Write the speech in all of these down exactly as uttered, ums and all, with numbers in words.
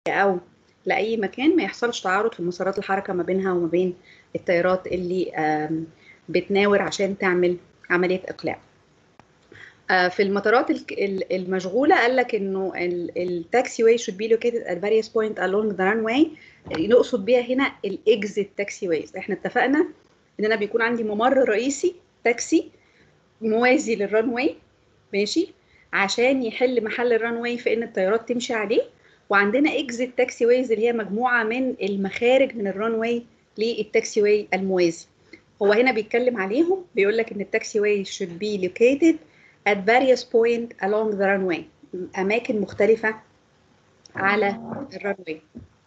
او لاي مكان ما يحصلش تعارض في مسارات الحركه ما بينها وما بين التيارات اللي آم، بتناور عشان تعمل عمليه اقلاع. آه، في المطارات الك- ال- المشغوله قال لك انه التاكسي واي should be located at various point along the runway. نقصد بيها هنا الاكزيت تاكسي وايز. احنا اتفقنا ان انا بيكون عندي ممر رئيسي تاكسي موازي للرانواي، ماشي، عشان يحل محل الرانواي في ان الطيارات تمشي عليه. وعندنا اكزيت تاكسي وايز اللي هي مجموعه من المخارج من الرانواي للتاكسي واي الموازي. هو هنا بيتكلم عليهم، بيقول لك ان التاكسي واي should be located at various point along the runway، اماكن مختلفه على الرانواي،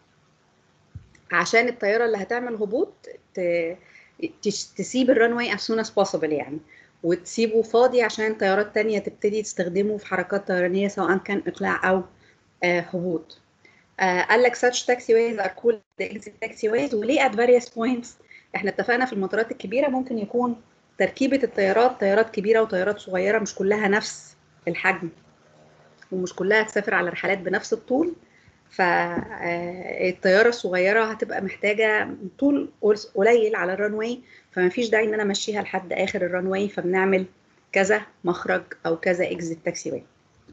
عشان الطياره اللي هتعمل هبوط ت- تش- تسيب الرانواي as soon as possible يعني، وتسيبه فاضي عشان طيارات تانية تبتدي تستخدمه في حركات طيرانية سواء كان إقلاع أو آه، هبوط. آه، قال لك such taxiways are called the exit taxiways. وليه at various points؟ احنا اتفقنا في المطارات الكبيرة ممكن يكون تركيبة الطيارات طيارات كبيرة وطيارات صغيرة، مش كلها نفس الحجم ومش كلها تسافر على رحلات بنفس الطول. فالطياره الصغيره هتبقى محتاجه طول قليل على الرانواي، فما فيش داعي ان انا امشيها لحد اخر الرانواي، فبنعمل كذا مخرج او كذا اكزيت تاكسي واي.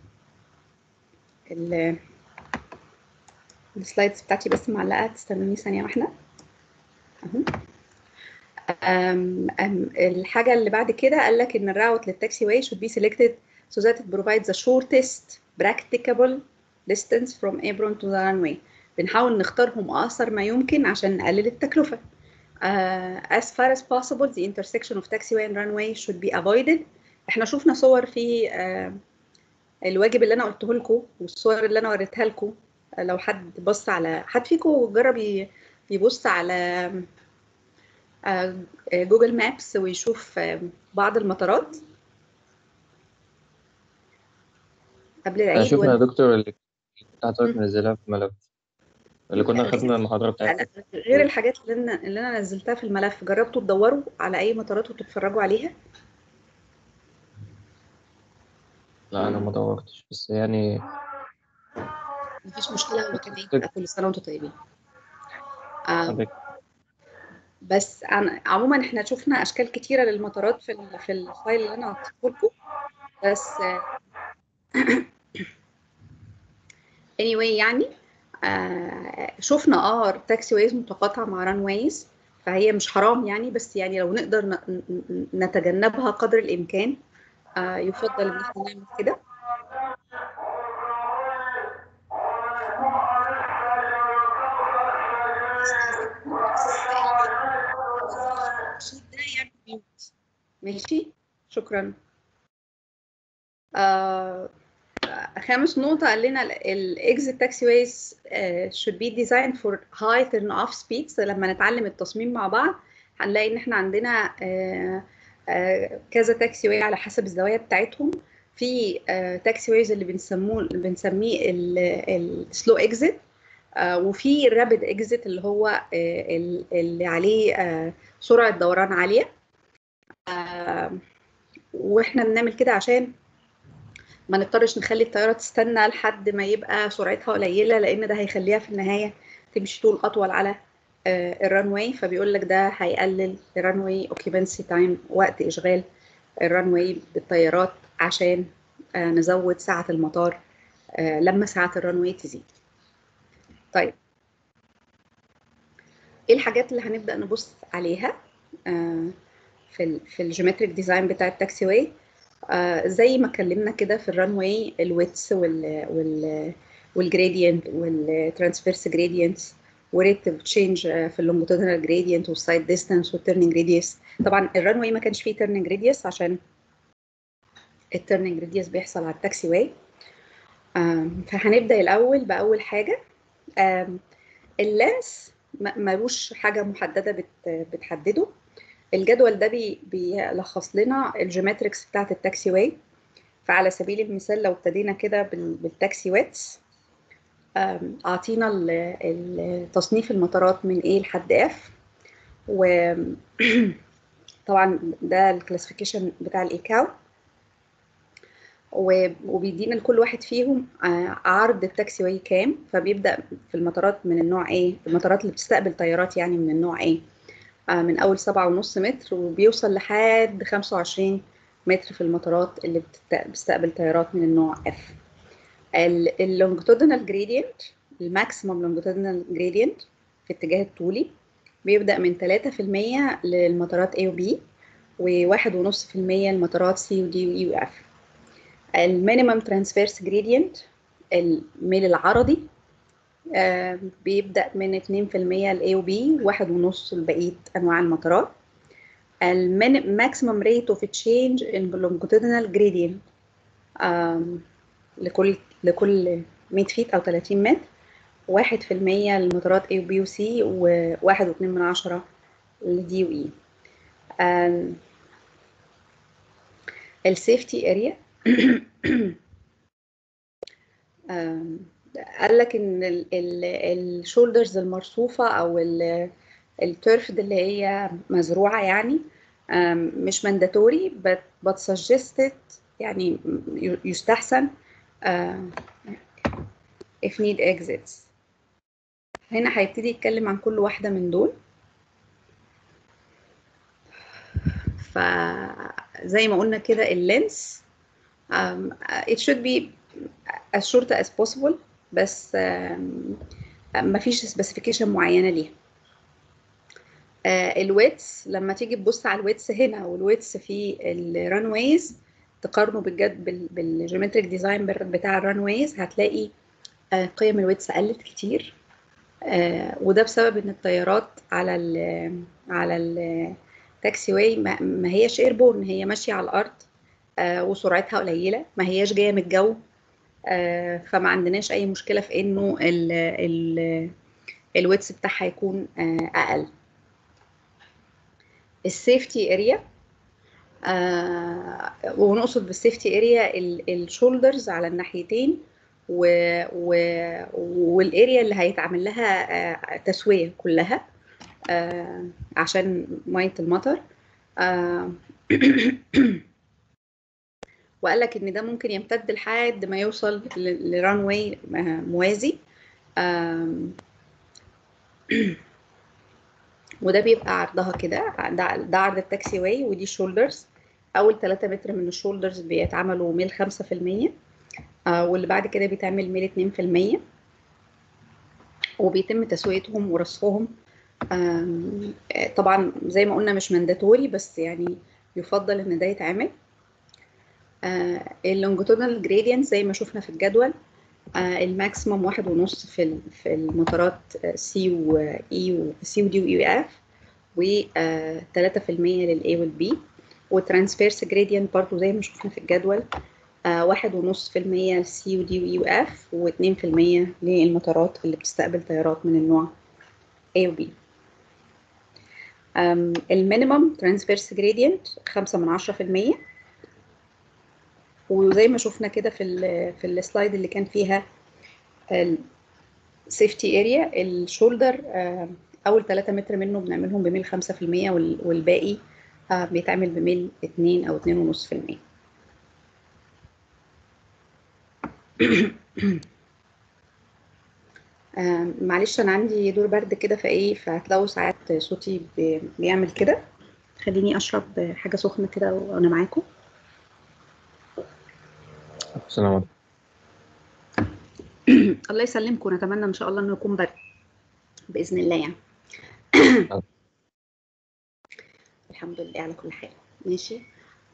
السلايدز بتاعتي بس معلقه، تستنوني ثانيه واحده اهو. أم أم الحاجه اللي بعد كده قال لك ان الراوت للتاكسي واي should be selected so that it provides the shortest practicable distance from apron to the runway. بنحاول نختارهم اقصر ما يمكن عشان نقلل التكلفه. Uh, as far as possible the intersection of taxiway and runway should be avoided. احنا شفنا صور في uh, الواجب اللي انا قلته لكم والصور اللي انا وريتها لكم. uh, لو حد بص على حد فيكم جرب يبص على uh, جوجل مابس ويشوف uh, بعض المطارات قبل انا العيد شفنا يا ولا دكتور اللي حضرتك منزلها في ملف اللي كنا خدنا المحاضرة لا، بتاعتها. غير الحاجات اللي انا اللي انا نزلتها في الملف. جربتوا تدوروا على اي مطارات وتتفرجوا عليها؟ لا انا ما دورتش بس يعني مفيش مشكله، هو كنت كان عيد تفتكر بقى، كل سنه وانتم طيبين. آه، حضرتك. بس أنا عموما احنا شفنا اشكال كتيره للمطارات في ال- في الفايل اللي انا عطيته لكم. بس آه، anyway يعني آه، شفنا اه تاكسي ويز متقاطعه مع ران ويز، فهي مش حرام يعني، بس يعني لو نقدر ن- ن- نتجنبها قدر الامكان آه، يفضل ان احنا نعمل كده. استاذنكم بس اللي يوظف الصوت ده يعمل ميوت. ماشي، شكرا. آه، خامس نقطة قال لنا الاكزيت تاكسي ويز should be designed for high turn off speeds. لما نتعلم التصميم مع بعض هنلاقي ان احنا عندنا آه، آه، كذا تاكسي واي على حسب الزوايا بتاعتهم. في تاكسي ويز اللي بنسموه اللي بنسميه السلو اكزيت، وفي الرابid اكزيت اللي هو آه، ال- اللي عليه آه، سرعة دوران عالية. آه، واحنا بنعمل كده عشان ما نضطرش نخلي الطيارة تستنى لحد ما يبقى سرعتها قليلة، لأن ده هيخليها في النهاية تمشي طول أطول على الرانواي. فبيقول لك ده هيقلل الرانواي اوكيبنسي تايم، وقت إشغال الرانواي بالطيارات، عشان آه، نزود سعة المطار آه، لما سعة الرانواي تزيد. طيب، ايه الحاجات اللي هنبدأ نبص عليها آه، في ال في الجيومتريك ديزاين بتاع التاكسي واي؟ آه زي ما اتكلمنا كده في الران واي، الويتس وال وال والجريدينت والترانسفيرس جريدينتس وريت تشينج في اللونجيتودينال جريدينت والسايد ديستانس والتيرنينج راديوس. طبعا الران واي ما كانش فيه تيرنينج راديوس عشان التيرنينج راديوس بيحصل على التاكسي واي. آه فهنبدا الاول باول حاجه. آه اللانس ملوش حاجه محدده بت بتحدده. الجدول ده بي بيلخص لنا الجيومتريكس بتاعت التاكسي واي. فعلى سبيل المثال لو ابتدينا كده بالتاكسي ويتس، اعطينا تصنيف المطارات من A لحد F، وطبعا ده الكلاسيفيكيشن بتاع الايكاو. وبيدينا لكل واحد فيهم عرض التاكسي واي كام. فبيبدأ في المطارات من النوع ايه، المطارات اللي بتستقبل طيارات يعني من النوع ايه، من اول سبعة ونص متر وبيوصل لحد خمسة وعشرين متر في المطارات اللي بتستقبل طيارات من النوع اف. اللونجيتودينال جريدينت، الماكسيمم لونجيتودينال جريدينت في الاتجاه الطولي بيبدأ من ثلاثة في المية للمطارات A و B وواحد ونص في المية للمطارات C و D و E و F. المينيمم ترانسفيرس جريدينت الميل العرضي آه بيبدأ من اتنين في المية ل A و B وواحد ونص لبقية أنواع المطارات. الماكسيمم ريت اوف تشينج ان لونجيتودينال جريدينت لكل لكل مية فيت أو ثلاثين متر واحد في المية للمطارات A و B و C وواحد واتنين من عشرة ل D و E. السيفتي اريا قال لك ان الشولدرز المرصوفه او الترفد اللي هي مزروعه يعني مش مانداتوري but suggested يعني يستحسن if need exits. هنا هيبتدي يتكلم عن كل واحده من دول. فزي ما قلنا كده اللينس um, it should be as short as possible بس ما فيش سبيسيفيكيشن معينه ليها. الويتس لما تيجي تبص على الويتس هنا والويتس في الرانويز تقارنه بالجد بالجيومتريك ديزاين بتاع الرانويز هتلاقي قيم الويتس قلت كتير وده بسبب ان الطيارات على ال على التاكسي واي ما هياش ايربورن، هي ماشيه على الارض وسرعتها قليله، ما هياش جايه من الجو، فما عندناش اي مشكله في انه ال ال الويتس بتاعها يكون اقل. السيفتي اريا آه ونقصد بالسيفتي اريا الشولدرز على الناحيتين و و والاريا اللي هيتعمل لها آه تسويه كلها آه عشان ميه المطر. آه وقال لك ان ده ممكن يمتد لحد ما يوصل لران واي موازي وده بيبقى عرضها كده، ده عرض التاكسي واي ودي شولدرز. اول ثلاثة متر من الشولدرز بيتعملوا ميل خمسة في المية آه واللي بعد كده بيتعمل ميل اتنين في المية وبيتم تسويتهم ورصفهم. طبعا زي ما قلنا مش مانداتوري بس يعني يفضل ان ده يتعمل. آه اللونجيتودينال جريدينت زي ما شفنا في الجدول آه الماكسيموم واحد ونص في في المطارات سي واي وسي ودي واي واف و ثلاثة في المية للاي والبي. والترانسفيرس جريدينت برضو زي ما شفنا في الجدول آه واحد ونص في المية لسي ودي واي واف واتنين في المية للمطارات اللي بتستقبل طيارات من النوع A و B. المينيمم ترانسفيرس جريدينت خمسة من عشرة في المية وزي ما شفنا كده في ال في السلايد اللي كان فيها السيفتي اريا الشولدر اول ثلاثة متر منه بنعملهم بميل خمسة في المية والباقي بيتعمل بميل اتنين او اتنين ونص في المية. معلش انا عندي دور برد كده فايه فهتلاقوا ساعات صوتي بيعمل كده. خليني اشرب حاجه سخنه كده وانا معاكم. السلام عليكم. الله يسلمكم، نتمنى ان شاء الله انه يكون برد باذن الله يعني. الحمد لله على كل حال. ماشي.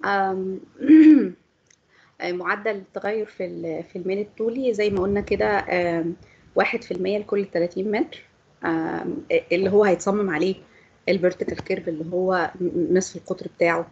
معدل التغير في في الميل الطولي زي ما قلنا كده واحد في المية لكل ثلاثين متر اللي هو هيتصمم عليه الفيرتيكال كيرف اللي هو نصف القطر بتاعه.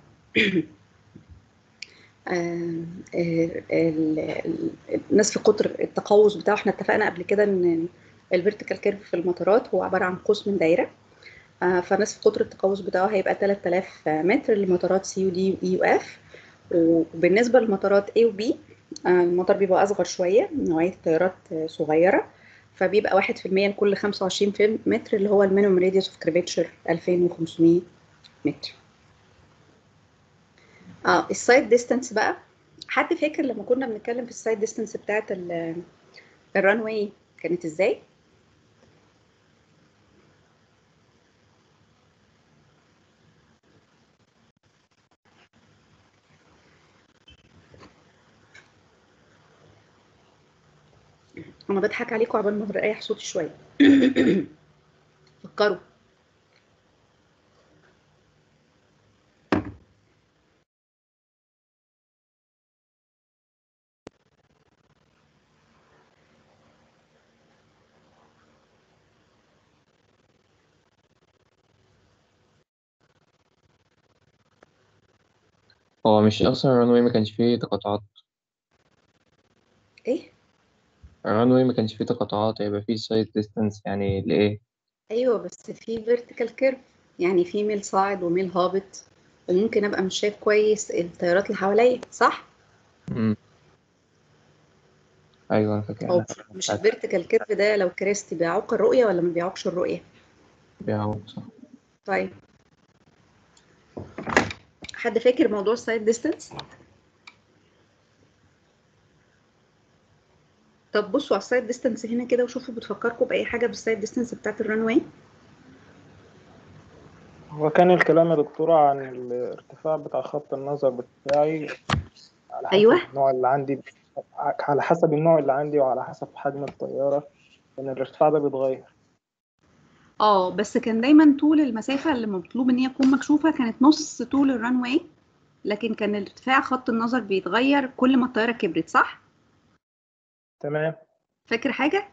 نصف قطر التقوس بتاعه احنا اتفقنا قبل كده ان الفيرتيكال كيرف في المطارات هو عباره عن قوس من دايره، فنصف قطر التقوس بتاعه هيبقى ثلاثة آلاف متر لمطارات سي ودي واي واف. وبالنسبه لمطارات A و B المطار بيبقى اصغر شويه، نوعيه الطيارات صغيره، فبيبقى واحد في المية لكل خمسة وعشرين متر اللي هو المينيمم راديوس اوف كيرفيتشر ألفين وخمسمية متر. اه السايد ديستانس بقى حد فاكر لما كنا بنتكلم في السايد ديستانس بتاعت الران واي كانت ازاي؟ انا بضحك عليكم عبال ما بريح صوتي شويه. فكروا. هو مش أصلا الرانوي ما كانش فيه تقاطعات؟ ايه؟ الرانوي ما كانش فيه تقاطعات، هيبقى فيه سايد ديستانس يعني لإيه؟ ايوه بس في فيرتيكال كيرف، يعني في ميل صاعد وميل هابط، وممكن ابقى مش شايف كويس التيارات اللي حواليا، صح؟ امم أيوه أنا فاكر هو أنا مش فاكر مش ساعتها. الفيرتيكال كيرف ده لو كريست بيعوق الرؤيه ولا ما بيعوقش الرؤيه؟ بيعوض صح. طيب، حد فاكر موضوع السايد ديستانس؟ طب بصوا على السايد ديستانس هنا كده وشوفوا بتفكركم باي حاجه بالسايد ديستانس بتاعت الران واي. هو كان الكلام يا دكتورة عن الارتفاع بتاع خط النظر بتاعي على ايوه. حسب النوع اللي عندي، على حسب النوع اللي عندي وعلى حسب حجم الطيارة، لأن الارتفاع ده بيتغير. اه بس كان دايما طول المسافه اللي مطلوب ان هي تكون مكشوفه كانت نص طول الران واي، لكن كان ارتفاع خط النظر بيتغير كل ما الطياره كبرت، صح؟ تمام. فاكر حاجه؟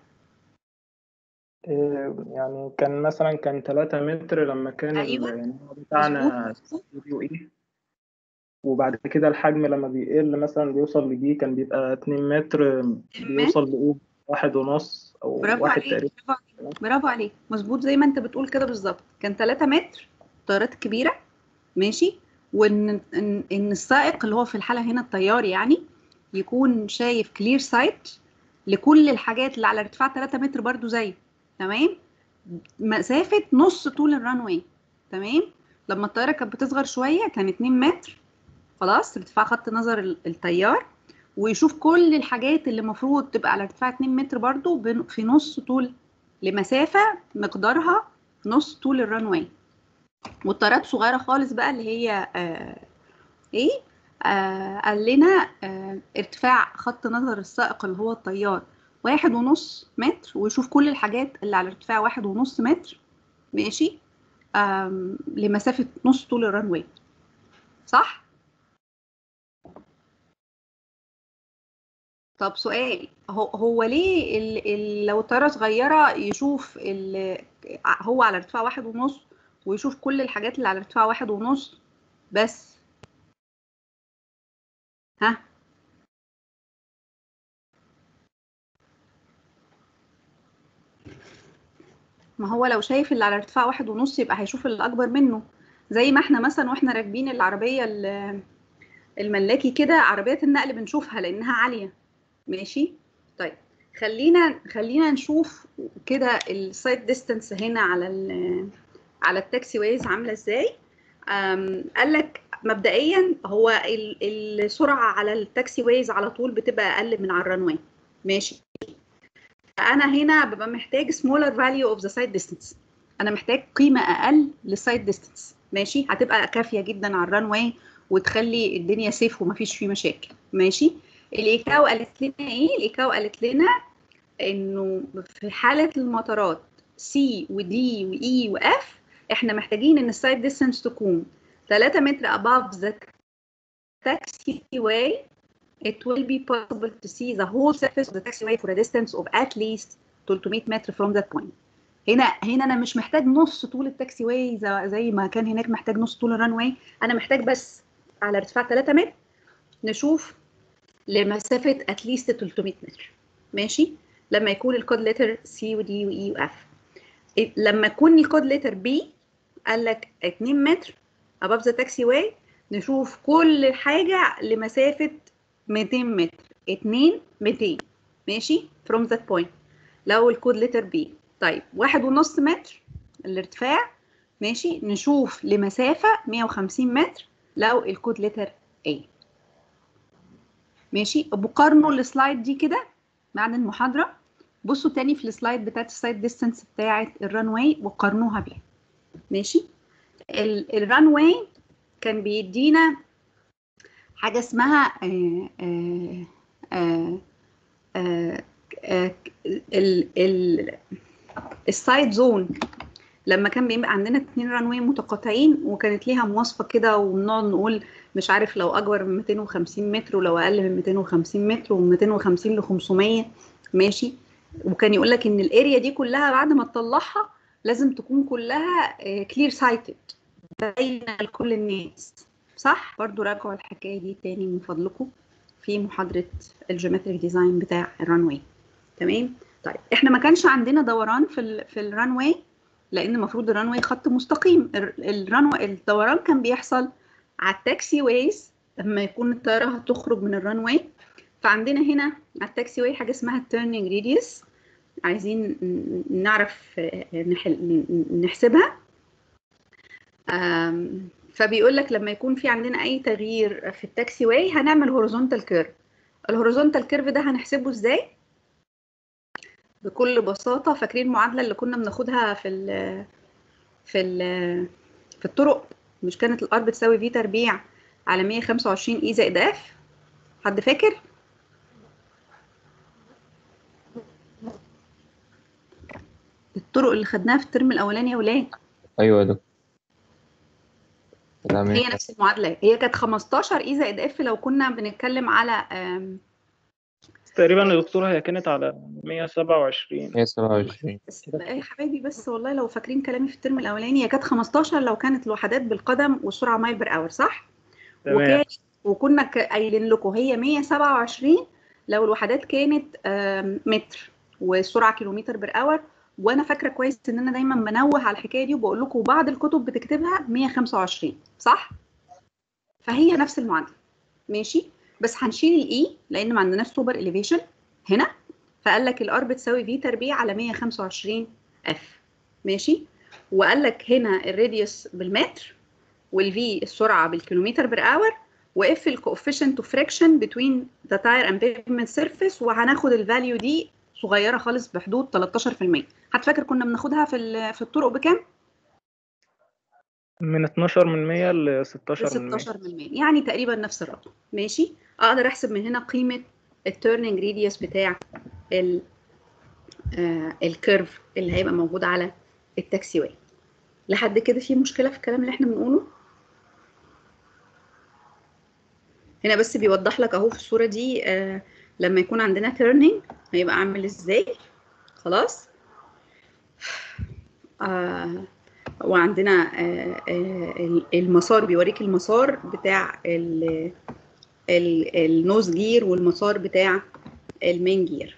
إيه، يعني كان مثلا كان ثلاثة متر لما كان ايوه النوع مظبوط بتاعنا مظبوط. يو اي، وبعد كده الحجم لما بيقل مثلا بيوصل لبي كان بيبقى اتنين متر، تمام. بيوصل لأو واحد ونص أو برافو واحد عليك، تقريبا. برافو عليك، برافو عليك، مظبوط زي ما انت بتقول كده بالظبط. كان ثلاثة متر الطيارات الكبيره، ماشي. وان ان, إن السائق اللي هو في الحاله هنا الطيار يعني يكون شايف كلير سايت لكل الحاجات اللي على ارتفاع ثلاثة متر برضو زي، تمام، مسافه نص طول الران واي. تمام. لما الطياره كانت بتصغر شويه كان اتنين متر، خلاص ارتفاع خط نظر ال- الطيار، ويشوف كل الحاجات اللي المفروض تبقى على ارتفاع اتنين متر برضو بن- في نص طول، لمسافة مقدارها نص طول الران واي. والطيارات صغيرة خالص بقى اللي هي آه ايه آه قال لنا آه ارتفاع خط نظر السائق اللي هو الطيار واحد ونص متر، ويشوف كل الحاجات اللي على ارتفاع واحد ونص متر، ماشي، آم، لمسافة نص طول الران واي، صح؟ طب سؤال، هو هو ليه ال ال لو طيارة صغيرة يشوف ال هو على ارتفاع واحد ونص ويشوف كل الحاجات اللي على ارتفاع واحد ونص بس؟ ها؟ ما هو لو شايف اللي على ارتفاع واحد ونص يبقى هيشوف اللي أكبر منه، زي ما احنا مثلا واحنا راكبين العربية ال- الملاكي كده، عربيات النقل بنشوفها لأنها عالية، ماشي. طيب، خلينا خلينا نشوف كده السايد ديستانس هنا على ال على التاكسي ويز عامله ازاي. أم، قال لك مبدئيا هو ال- السرعه على التاكسي ويز على طول بتبقى اقل من على الرنوي، ماشي. انا هنا ببقى محتاج smaller value of the side distance، انا محتاج قيمه اقل للسايد ديستانس، ماشي، هتبقى كافيه جدا على الرنوي وتخلي الدنيا سيف ومفيش فيه مشاكل، ماشي. الايكاو قالت لنا ايه؟ الايكاو قالت لنا انه في حاله المطارات سي ودي واي واف احنا محتاجين ان السايد ديستانس تكون ثلاثة متر above the taxiway. It will be possible to see the whole surface of the taxiway for a distance of at least ثلاثمية متر from that point. هنا هنا انا مش محتاج نص طول التاكسي واي زي, زي ما كان هناك محتاج نص طول الران واي، انا محتاج بس على ارتفاع ثلاثة متر نشوف لمسافه at least ثلاثمية متر، ماشي. لما يكون الكود لتر سي ودي واي واف. لما يكون الكود لتر بي قال لك اتنين متر above the taxiway نشوف كل حاجه لمسافه ميتين متر، اتنين ميتين، ماشي، from that point لو الكود لتر بي. طيب واحد ونص متر الارتفاع، ماشي، نشوف لمسافه مية وخمسين متر لو الكود لتر A. ماشي. بقارنوا السلايد دي كده بعد المحاضره، بصوا تاني في السلايد بتاعت السايد ديستانس بتاعت الران واي وقارنوها بيها. ماشي. الران واي كان بيدينا حاجه اسمها آه آه آه آه آه ال ال السايد زون. لما كان بيبقى عندنا اتنين ران واي متقاطعين وكانت ليها مواصفه كده، وبنقعد نقول مش عارف لو اكبر من مئتين وخمسين متر ولو اقل من مئتين وخمسين متر ومن مئتين وخمسين ل خمسمية. ماشي. وكان يقول لك ان الاريا دي كلها بعد ما تطلعها لازم تكون كلها كلير سايتد، باينه لكل الناس. صح؟ برضو راجعوا الحكايه دي تاني من فضلكم في محاضره الجيومتريك ديزاين بتاع الران واي. تمام. طيب احنا ما كانش عندنا دوران في ال في الران واي، لان المفروض الران واي خط مستقيم. الران واي الدوران كان بيحصل على التاكسي ويز لما يكون الطياره هتخرج من الران واي. فعندنا هنا على التاكسي واي حاجه اسمها التيرنينج راديوس، عايزين نعرف نحل نحسبها. فبيقول لك لما يكون في عندنا اي تغيير في التاكسي واي هنعمل هوريزونتال كيرف. الهوريزونتال كيرف ده هنحسبه ازاي؟ بكل بساطه، فاكرين المعادله اللي كنا بناخدها في ال في ال في الطرق؟ مش كانت الار بتساوي في تربيع على مية وخمسة وعشرين اي زائد اف؟ حد فاكر؟ الطرق اللي خدناها في الترم الاولاني يا ولاد. ايوه يا دكتور. هي نفس المعادله، هي كانت خمستاشر اي زائد اف لو كنا بنتكلم على تقريبا يا دكتور هي كانت على مية وسبعة وعشرين. مية وسبعة وعشرين. بس يا حبايبي بس والله لو فاكرين كلامي في الترم الاولاني، هي كانت خمستاشر لو كانت الوحدات بالقدم والسرعه مايل بير اور، صح؟ تمام. وكان وكنا قايلين لكم هي مية وسبعة وعشرين لو الوحدات كانت متر والسرعه كيلومتر بير اور. وانا فاكره كويس ان انا دايما بنوه على الحكايه دي وبقول لكم بعض الكتب بتكتبها مية وخمسة وعشرين، صح؟ فهي نفس المعادله. ماشي. بس هنشيل الاي لان ما عندناش سوبر اليفيشن هنا، فقال لك الار بتساوي في تربيع على مية وخمسة وعشرين اف. ماشي. وقال لك هنا الراديوس بالمتر، والفي السرعه بالكيلومتر بير اور، واف الكوفيشنت اوف فريكشن بتوين ذا تاير اند بيفمنت سيرفيس. وهناخد الفاليو دي صغيره خالص بحدود تلتاشر في المية. حد فاكر كنا بناخدها في في الطرق بكام؟ من اتناشر من مية ل ستاشر من مية. ستاشر من مية، يعني تقريبا نفس الرقم. ماشي. اقدر احسب من هنا قيمه التيرنينج راديوس بتاع ال آه الكيرف اللي هيبقى موجود على التاكسي واي. لحد كده في مشكله في الكلام اللي احنا بنقوله؟ هنا بس بيوضح لك اهو في الصوره دي آه لما يكون عندنا تيرنينج هيبقى عامل ازاي. خلاص. آه وعندنا آه آه المسار بيوريك المسار بتاع النوز جير والمسار بتاع المين جير.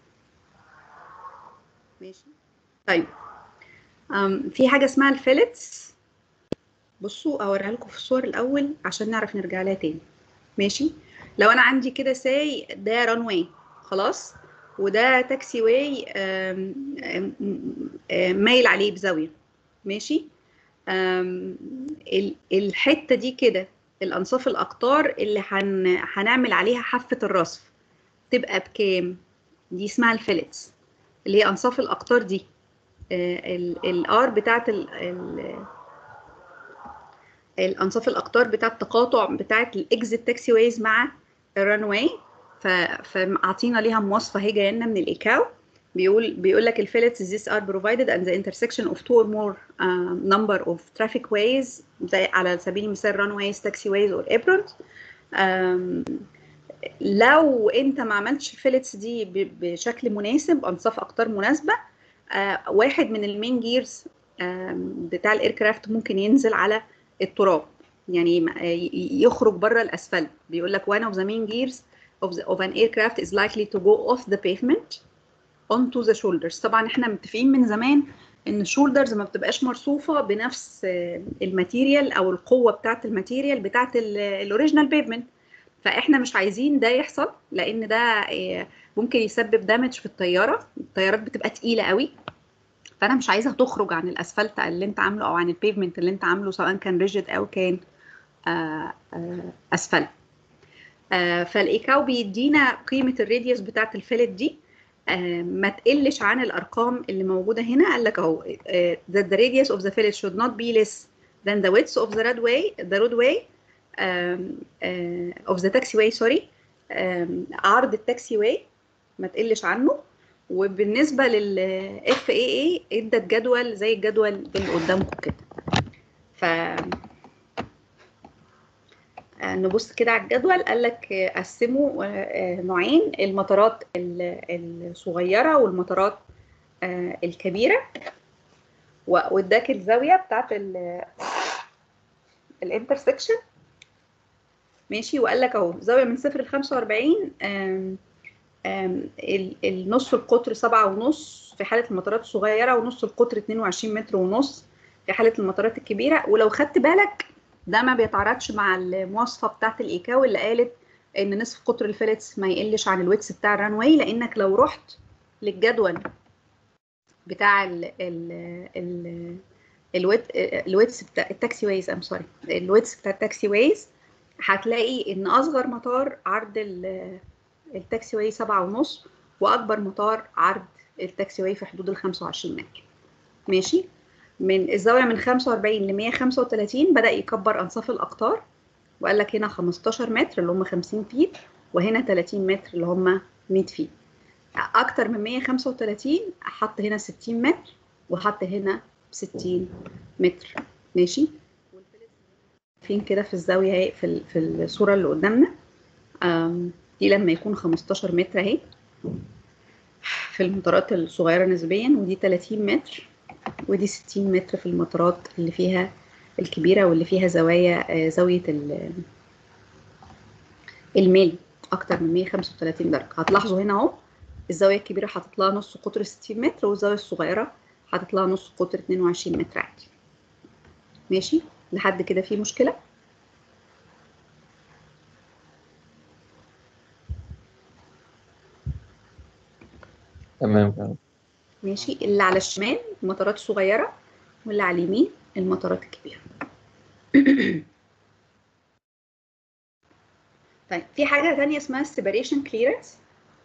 ماشي. طيب في حاجه اسمها الفيلتس. بصوا اوريها لكم في الصور الاول عشان نعرف نرجع لها تاني. ماشي. لو انا عندي كده ساي ده ران واي خلاص، وده تاكسي واي مايل عليه بزاويه. ماشي. الحته دي كده الانصاف الاقطار اللي هن... هنعمل عليها حافه الرصف تبقى بكام؟ دي اسمها الفيلتس، اللي هي انصاف الاقطار دي. الار بتاعت ال ال الانصاف الاقطار بتاعت التقاطع بتاعت الاكزيت تاكسي ويز مع الران واي. فاعطينا ليها مواصفه هي جايه لنا من الايكاو. بيقول بيقول لك الفيلتس these are provided at the intersection of two or more uh, number of traffic ways، زي على سبيل المثال runways taxiways or aprons. um, لو انت ما عملتش الفيلتس دي بشكل مناسب، انصاف اقطار مناسبه، آه واحد من المين جيرز آه بتاع الايركرافت ممكن ينزل على التراب، يعني يخرج بره الاسفلت. بيقول لك one of the main gears of, the, of an aircraft is likely to go off the pavement onto the shoulders. طبعا احنا متفقين من زمان ان الشولدرز ما بتبقاش مرصوفه بنفس الماتيريال او القوه بتاعه الماتيريال بتاعه الاوريجينال بيفمنت، فاحنا مش عايزين ده يحصل لان ده ممكن يسبب دامج في الطياره. الطيارات بتبقى تقيله قوي، فانا مش عايزها تخرج عن الاسفلت اللي انت عامله او عن البيفمنت اللي انت عامله، سواء كان ريجيد او كان اسفلت. آه فالايكاو بيدينا قيمه الراديوس بتاعه الفيلت دي آه ما تقلش عن الارقام اللي موجوده هنا. قال لك اهو آه that the radius of the fillet should not be less than the width of the roadway the roadway um, uh, of the taxiway sorry um, عرض التاكسي واي ما تقلش عنه. وبالنسبه لل إف إيه إيه ادت جدول زي الجدول اللي قدامكم كده. ف نبص كده على الجدول. قال لك قسموا نوعين، المطارات الصغيره والمطارات الكبيره، واداك الزاويه بتاعت الانترسكشن ماشي. وقال لك اهو زاويه من صفر ل خمسة وأربعين النص القطر سبعة ونص في حاله المطارات الصغيره، ونص القطر اتنين وعشرين متر ونص في حاله المطارات الكبيره. ولو خدت بالك ده ما بيتعارضش مع المواصفه بتاعت الايكاو اللي قالت ان نصف قطر الفيلتس ما يقلش عن الويتس بتاع الرانواي، لانك لو رحت للجدول بتاع ال ال ال الويتس بتاع التاكسي ويز ام سوري الويتس بتاع التاكسي ويز هتلاقي ان اصغر مطار عرض التاكسي واي سبعة ونص، واكبر مطار عرض التاكسي واي في حدود ال خمسة وعشرين متر ماشي. من الزاويه من خمسة وأربعين ل مية وخمسة وتلاتين بدا يكبر انصاف الاقطار، وقال لك هنا خمستاشر متر اللي هم خمسين فيت، وهنا تلاتين متر اللي هم مية فيت. اكتر من مية وخمسة وتلاتين حط هنا ستين متر، وحط هنا ستين متر ماشي. فين كده في الزاويه اهي في في الصوره اللي قدامنا دي لما يكون خمستاشر متر اهي في المطارات الصغيره نسبيا، ودي تلاتين متر، ودي ستين متر في المطارات اللي فيها الكبيره واللي فيها زوايا زاويه الميل اكتر من مية وخمسة وتلاتين درجه. هتلاحظوا هنا اهو الزاويه الكبيره حاطط لها نص قطر ستين متر، والزاويه الصغيره حاطط لها نص قطر اتنين وعشرين متر عادي ماشي. لحد كده في مشكله؟ تمام تمام ماشي. اللي على الشمال المطارات الصغيره، واللي على اليمين المطارات الكبيره. طيب في حاجه ثانيه اسمها السيبريشن كليرنس.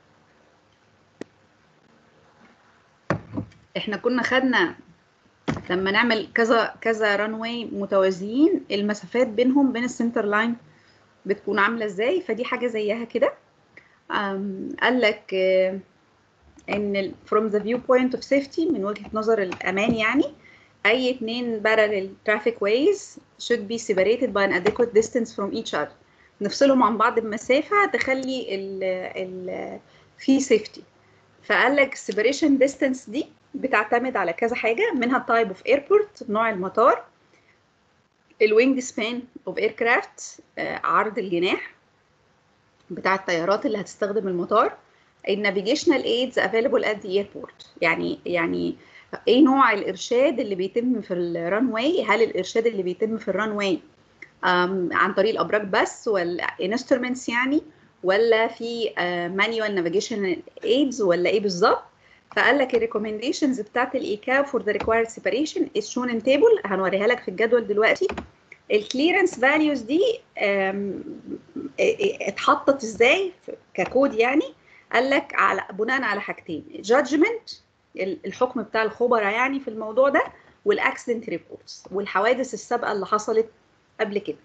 احنا كنا خدنا لما نعمل كذا كذا رانواي متوازيين المسافات بينهم بين السنتر لاين بتكون عامله ازاي. فدي حاجه زيها كده. قال لك ان from the viewpoint of safety من وجهه نظر الامان يعني اي اتنين parallel traffic ways should be separated by an adequate distance from each other. نفصلهم عن بعض بمسافه تخلي ال ال في safety. فقال لك separation distance دي بتعتمد على كذا حاجه، منها type of airport نوع المطار، الوينج سبان اوف ايركرافت عرض الجناح بتاع الطيارات اللي هتستخدم المطار، النافيجيشنال ايدز افيلبل ات ذا ايربورت يعني يعني ايه نوع الارشاد اللي بيتم في الران واي. هل الارشاد اللي بيتم في الران واي عن طريق الابراج بس، ولا انسترومنتس يعني، ولا في مانيوال نافيجيشنال ايدز، ولا ايه بالظبط. فقال لك الريكومنديشنز بتاعت الايكاب فور ذا ريكوايرد سيبريشن از شون ان تيبل، هنوريها لك في الجدول دلوقتي. الكليرنس فاليوز دي اتحطت ازاي ككود يعني. قال لك على بناء على حاجتين، جادجمنت الحكم بتاع الخبراء يعني في الموضوع ده، والاكسيدنت ريبورتس والحوادث السابقه اللي حصلت قبل كده.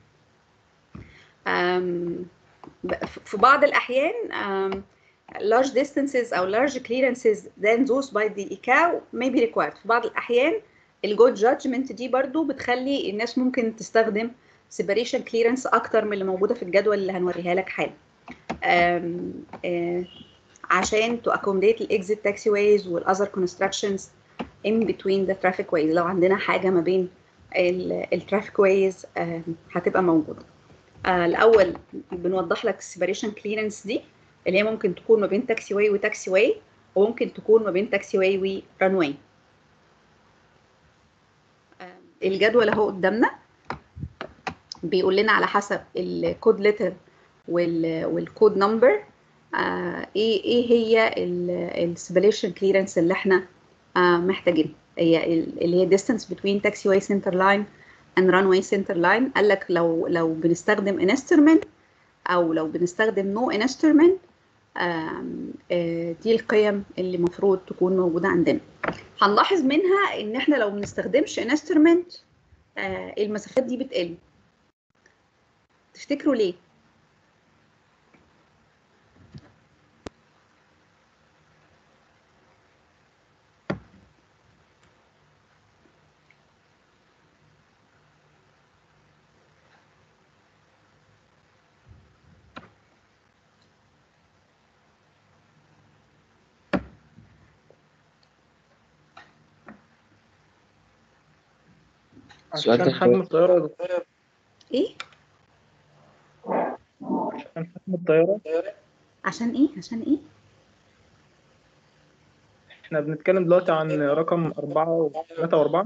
في بعض الاحيان large distances او large clearances than those by the I C A O may be required. في بعض الاحيان الجود جادجمنت دي برضو بتخلي الناس ممكن تستخدم separation clearance اكتر من اللي موجوده في الجدول اللي هنوريها لك حالا، عشان to accommodate the exit taxiways وال other constructions in between the traffic ways. لو عندنا حاجه ما بين الترافيك ways هتبقى موجوده. الاول بنوضح لك separation clearance دي اللي هي ممكن تكون ما بين تاكسي واي وتاكسي واي، وممكن تكون ما بين تاكسي واي وران واي. الجدول اهو قدامنا بيقول لنا على حسب الكود ليتر والكود نمبر ايه ايه هي السيبريشن كليرنس اللي احنا آه محتاجينها. هي اللي هي distance between taxiway center line and runway center line. قال لك لو لو بنستخدم instrument او لو بنستخدم نو انسترومنت، دي القيم اللي المفروض تكون موجوده عندنا. هنلاحظ منها ان احنا لو ما بنستخدمش انسترومنت المسافات دي بتقل. تفتكروا ليه؟ السؤال عشان ده حجم شوية. الطيارة يا دكتور. ايه؟ عشان حجم الطيارة. عشان ايه؟ عشان ايه؟ احنا بنتكلم دلوقتي عن رقم أربعة وثلاثة وأربعة.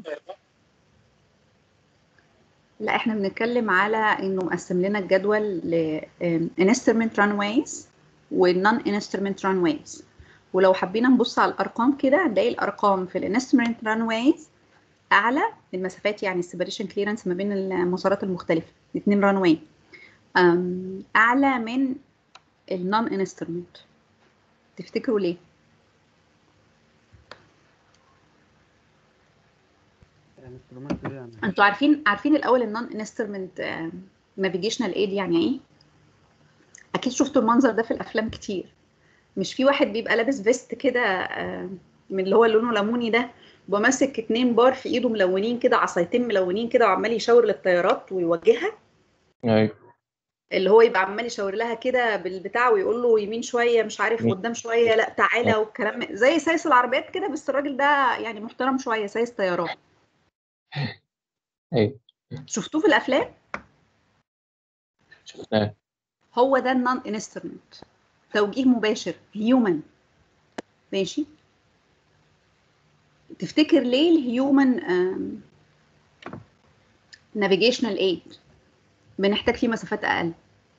لا، احنا بنتكلم على انه مقسم لنا الجدول ل instrument runways و non instrument runways. ولو حبينا نبص على الارقام كده هنلاقي الارقام في الانسترومنت runways اعلى المسافات، يعني السيبريشن كليرنس ما بين المسارات المختلفه الاثنين رانواي اعلى من النون انسترومنت. تفتكروا ليه؟ انتوا عارفين عارفين الاول النون انسترومنت نافيجيشنال ايد يعني ايه؟ اكيد شفتوا المنظر ده في الافلام كتير. مش في واحد بيبقى لابس فيست كده من اللي هو لونه ليموني ده، بيبقى ماسك اتنين بار في ايده ملونين كده، عصايتين ملونين كده، وعمال يشاور للطيارات ويوجهها. أيوة. اللي هو يبقى عمال يشاور لها كده بالبتاع ويقول له يمين شويه، مش عارف قدام شويه، لا تعالى، والكلام زي سايس العربيات كده، بس الراجل ده يعني محترم شويه، سايس طيارات. أيوة شفتوه في الافلام؟ شفناه. هو ده النون انسترومنت، توجيه مباشر هيومن. ماشي. تفتكر ليه الهيومن نافيجيشنال ايد بنحتاج فيه مسافات اقل؟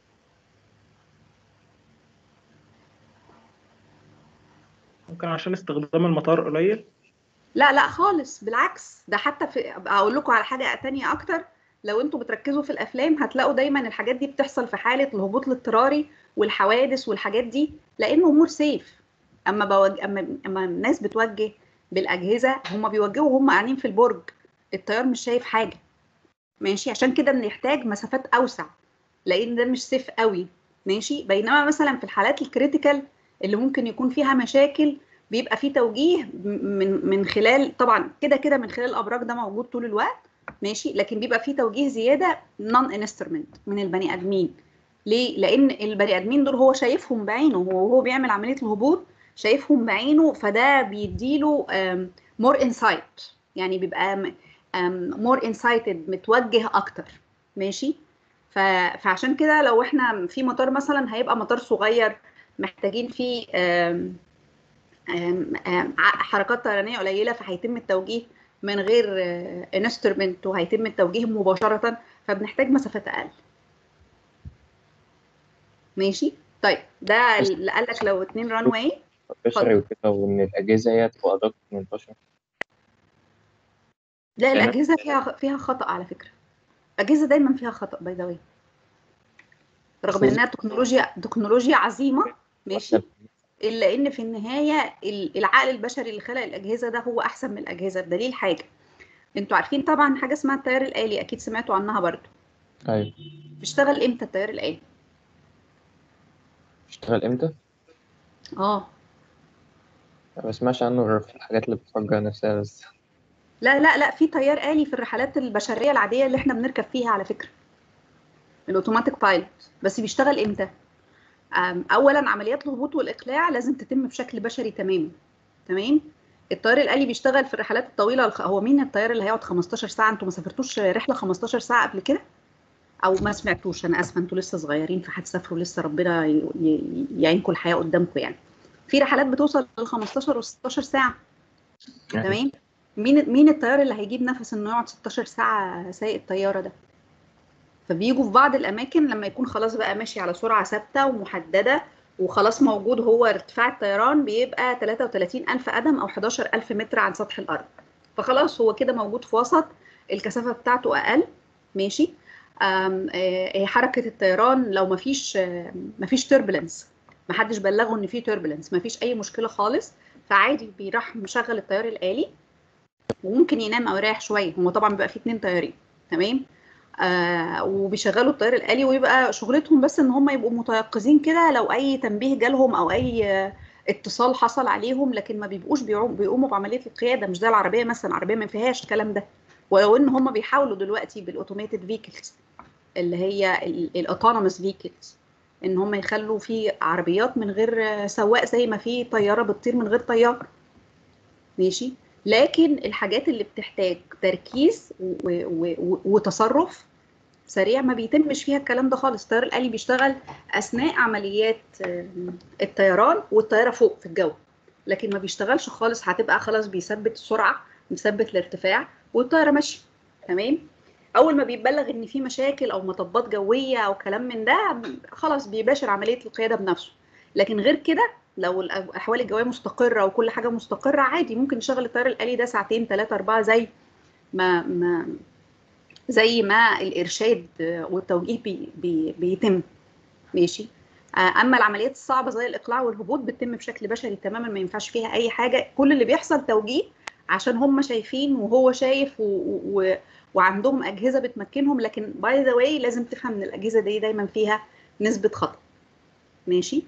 ممكن عشان استخدام المطار قليل. لا لا خالص، بالعكس. ده حتى في اقول لكم على حاجه تانية اكتر. لو انتوا بتركزوا في الافلام هتلاقوا دايما الحاجات دي بتحصل في حاله الهبوط الاضطراري والحوادث والحاجات دي، لانه امور سيف. اما بوج... اما اما الناس بتوجه بالاجهزه، هم بيوجهوا وهم قاعدين في البرج، الطيار مش شايف حاجه. ماشي. عشان كده بنحتاج مسافات اوسع، لان ده مش سيف قوي. ماشي. بينما مثلا في الحالات الكريتيكال اللي ممكن يكون فيها مشاكل، بيبقى في توجيه من من خلال، طبعا كده كده من خلال الابراج ده موجود طول الوقت. ماشي. لكن بيبقى في توجيه زياده نون انسترومنت من البني ادمين. ليه؟ لان البني ادمين دول هو شايفهم بعينه، هو وهو بيعمل عمليه الهبوط شايفهم بعينه، فده بيديله مور انسايت، يعني بيبقى مور انسايتد، متوجه اكتر. ماشي. فعشان كده لو احنا في مطار مثلا هيبقى مطار صغير محتاجين فيه آم آم آم حركات طيرانيه قليله، فهيتم التوجيه من غير انسترومنت وهيتم التوجيه مباشره، فبنحتاج مسافات اقل. ماشي. طيب ده اللي قال لك لو اتنين ران واي. بشري وكده، وإن الأجهزة هي تبقى أدق من البشر. لا، يعني الاجهزه فيها فيها خطا على فكره. الاجهزه دايما فيها خطا باي ذا واي، رغم انها تكنولوجيا تكنولوجيا عظيمه. ماشي. الا ان في النهايه العقل البشري اللي خلق الاجهزه ده هو احسن من الاجهزه. بدليل حاجه، انتوا عارفين طبعا حاجه اسمها التيار الآلي، اكيد سمعتوا عنها برضو. أيوة. بيشتغل امتى التيار الآلي؟ بيشتغل إمتى؟ اه ما بسمعش عنه غير في الحاجات اللي بتفجر نفسها بس. لا لا لا، في تيار آلي في الرحلات البشريه العاديه اللي احنا بنركب فيها على فكره، الاوتوماتيك بايلوت. بس بيشتغل امتى؟ اولا عمليات الهبوط والاقلاع لازم تتم بشكل بشري تماما. تمام. الطيار الآلي بيشتغل في الرحلات الطويله. هو مين الطيار اللي هيقعد خمستاشر ساعه؟ انتوا ما سافرتوش رحله خمستاشر ساعه قبل كده؟ او ما سمعتوش، انا اسفه، انتوا لسه صغيرين فهتسافروا لسه، ربنا يعينكم الحياه قدامكم يعني. في رحلات بتوصل ل خمستاشر و ستاشر ساعه. تمام. مين مين الطيار اللي هيجيب نفس انه يقعد ستاشر ساعه سايق الطياره ده؟ فبيجوا في بعض الاماكن لما يكون خلاص بقى ماشي على سرعه ثابته ومحدده وخلاص موجود، هو ارتفاع الطيران بيبقى تلاتة وتلاتين ألف قدم او حداشر ألف متر عن سطح الارض، فخلاص هو كده موجود في وسط الكثافه بتاعته اقل. ماشي. هي حركه الطيران لو مفيش مفيش توربulence، محدش بلغه ان في توربulence، مفيش اي مشكله خالص، فعادي بيروح مشغل الطيار الآلي وممكن ينام او يريح شويه. هم طبعا بيبقى في اتنين طيارين، تمام؟ آه وبيشغلوا الطيار الآلي ويبقى شغلتهم بس ان هم يبقوا متيقظين كده لو اي تنبيه جالهم او اي آه، اتصال حصل عليهم، لكن ما بيبقوش بيعوم- بيقوموا بعمليه القياده. مش زي العربيه مثلا، العربيه ما فيهاش الكلام ده، ولو ان هم بيحاولوا دلوقتي بالاوتوميتد فيكلز اللي هي الاوتونوموس فيكلز ان هم يخلوا في عربيات من غير آه، سواق، زي ما في طياره بتطير من غير طيار، ماشي. لكن الحاجات اللي بتحتاج تركيز و- و- و- وتصرف سريع ما بيتمش فيها الكلام ده خالص. الطيار الآلي بيشتغل أثناء عمليات آه، الطيران والطيارة فوق في الجو، لكن ما بيشتغلش خالص. هتبقى خلاص بيثبت السرعة، بيثبت الارتفاع والطيارة ماشية، تمام. أول ما بيتبلغ إن في مشاكل أو مطبات جوية أو كلام من ده، خلاص بيباشر عملية القيادة بنفسه. لكن غير كده لو الأحوال الجوية مستقرة وكل حاجة مستقرة، عادي ممكن نشغل الطيار الآلي ده ساعتين ثلاثة أربعة، زي ما ما زي ما الارشاد والتوجيه بي بي بيتم، ماشي. اما العمليات الصعبه زي الاقلاع والهبوط بتتم بشكل بشري تماما، ما ينفعش فيها اي حاجه. كل اللي بيحصل توجيه عشان هم شايفين وهو شايف و و وعندهم اجهزه بتمكنهم، لكن باي ذا واي لازم تفهم ان الاجهزه دي دايما فيها نسبه خطا، ماشي.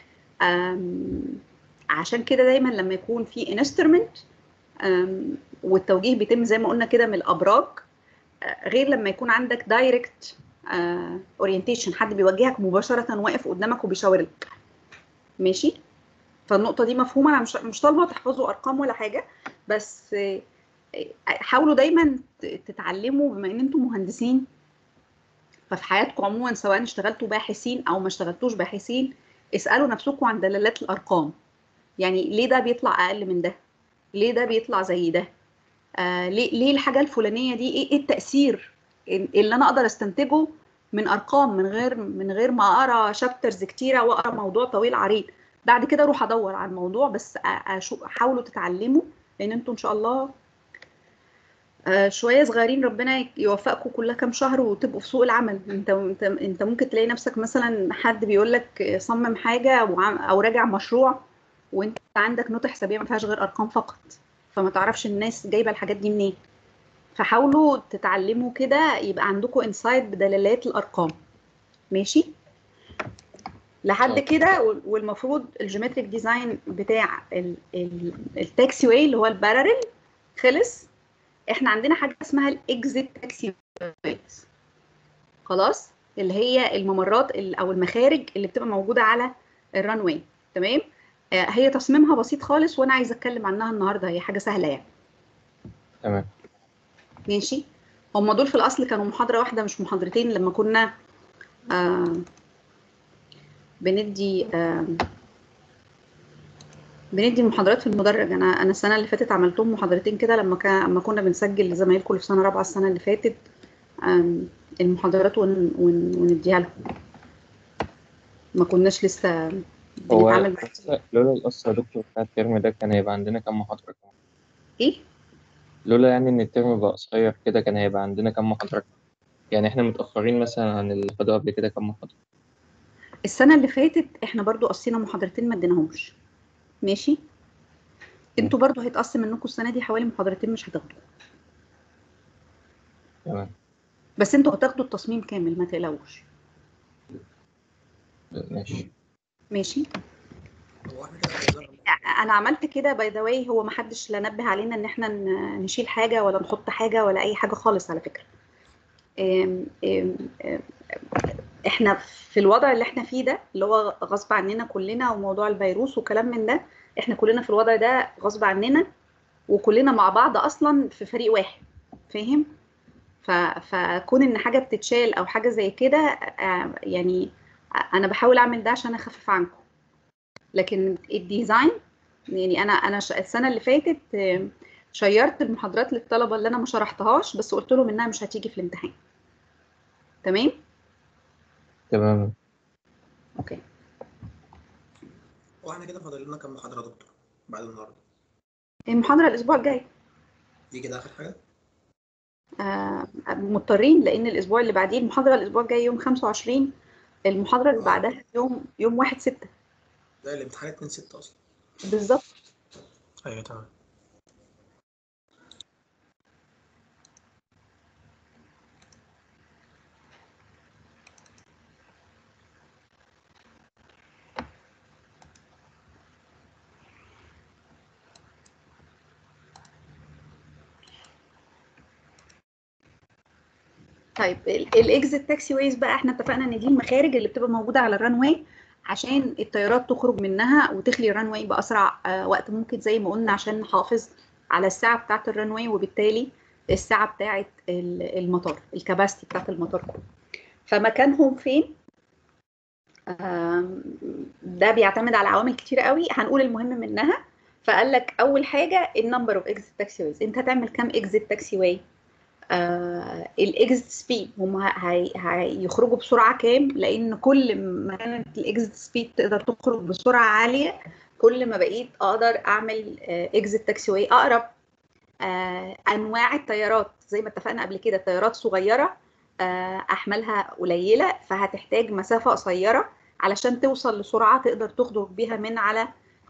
عشان كده دايما لما يكون في انسترومنت والتوجيه بيتم زي ما قلنا كده من الابراج، غير لما يكون عندك دايركت اورينتيشن، حد بيوجهك مباشره واقف قدامك وبيشاور لك، ماشي. فالنقطه دي مفهومه. انا مش مش طالبه تحفظوا ارقام ولا حاجه، بس آه، حاولوا دايما تتعلموا بما ان انتم مهندسين، ففي حياتكم عموما سواء اشتغلتوا باحثين او ما اشتغلتوش باحثين، اسالوا نفسكم عن دلالات الارقام. يعني ليه ده بيطلع اقل من ده؟ ليه ده بيطلع زي ده؟ آه ليه ليه الحاجه الفلانيه دي، ايه إيه التاثير اللي انا اقدر استنتجه من ارقام، من غير من غير ما اقرا شابترز كتيره واقرا موضوع طويل عريض. بعد كده اروح ادور على الموضوع، بس اشوف، حاولوا تتعلموا، لان انتوا ان شاء الله آه شويه صغيرين، ربنا يوفقكم كلها كام شهر وتبقوا في سوق العمل. انت انت انت ممكن تلاقي نفسك مثلا حد بيقول لك صمم حاجه او راجع مشروع، وانت عندك نوتة حسابيه ما فيهاش غير ارقام فقط، فما تعرفش الناس جايبه الحاجات دي منين. فحاولوا تتعلموا كده يبقى عندكم انسايت بدلالات الارقام، ماشي لحد كده. والمفروض الجيومتريك ديزاين بتاع التاكسي واي اللي هو الباراليل خلص. احنا عندنا حاجه اسمها الاكزيت تاكسي وايز، خلاص، اللي هي الممرات او المخارج اللي بتبقى موجوده على الران واي، تمام. آه هي تصميمها بسيط خالص، وانا عايزه اتكلم عنها النهارده، هي حاجه سهله يعني، تمام. ماشي. هم دول في الاصل كانوا محاضره واحده مش محاضرتين، لما كنا آه بندي آه بندي محاضرات في المدرج. انا انا السنه اللي فاتت عملتهم محاضرتين كده، لما كان لما كنا بنسجل لزمايلكم اللي في سنه رابعه السنه اللي فاتت المحاضرات ون... ون... ونديها لهم. ما كناش لسه هو بنتعامل مع لولا لولا القصة يا دكتور بتاع الترم ده كان هيبقى عندنا كام محاضرة كمان؟ ايه. لولا يعني إن الترم بقى قصير كده كان هيبقى عندنا كام محاضرة كمان؟ يعني إحنا متأخرين مثلا عن اللي خدوه قبل كده كام محاضرة؟ السنه اللي فاتت احنا برضو قصينا محاضرتين ما اديناهمش، ماشي. مم. انتوا برضو هيتقسم منكم السنه دي حوالي محاضرتين مش هتاخدوا، تمام. بس انتوا هتاخدوا التصميم كامل ما تقلقوش، ماشي. ماشي. هو احنا كده حافظينها. انا عملت كده باي ذا واي، هو ما حدش لا نبه علينا ان احنا ن- نشيل حاجه ولا نحط حاجه ولا اي حاجه خالص على فكره. ام ام ام احنا في الوضع اللي احنا فيه ده اللي هو غصب عننا كلنا، وموضوع الفيروس وكلام من ده، احنا كلنا في الوضع ده غصب عننا، وكلنا مع بعض اصلا في فريق واحد، فاهم؟ ف- فكون ان حاجه بتتشال او حاجه زي كده، آه، يعني انا بحاول اعمل ده عشان اخفف عنكم. لكن الديزاين يعني انا انا ش- السنه اللي فاتت آه، شيرت المحاضرات للطلبه اللي انا ما شرحتهاش، بس قلت لهم انها مش هتيجي في الامتحان، تمام. تمام. اوكي. هو احنا كده فاضل لنا كام محاضرة يا دكتور بعد النهارده؟ المحاضره الاسبوع الجاي. دي كده آخر حاجة؟ آه مضطرين، لان الاسبوع اللي بعديه المحاضره، الاسبوع الجاي يوم خمسة وعشرين، المحاضره اللي اه بعدها يوم يوم واحد ستة. لا الامتحان اتنين ستة اصلا. بالظبط. ايوه تمام. طيب الاكزit تاكسي ويز بقى، احنا اتفقنا ان دي المخارج اللي بتبقى موجوده على الران واي عشان الطيارات تخرج منها وتخلي الران واي باسرع آه، وقت ممكن، زي ما قلنا عشان نحافظ على الساعه بتاعه الران واي، وبالتالي الساعه بتاعه المطار، الكباستي بتاعه المطار كله. فمكانهم فين؟ آم، ده بيعتمد على عوامل كتير قوي، هنقول المهم منها. فقال لك اول حاجه النمبر اوف اكزيت تاكسي ويز، انت هتعمل كام اكزيت تاكسي واي؟ آه الاكزيت سبيد، هم هي- هيخرجوا بسرعه كام، لان كل ما كانت الاكزيت سبيد تقدر تخرج بسرعه عاليه، كل ما بقيت اقدر اعمل اكزيت تاكسي واي اقرب. آه انواع الطيارات زي ما اتفقنا قبل كده، طيارات صغيره آه احمالها قليله، فهتحتاج مسافه قصيره علشان توصل لسرعه تقدر تخرج بيها من على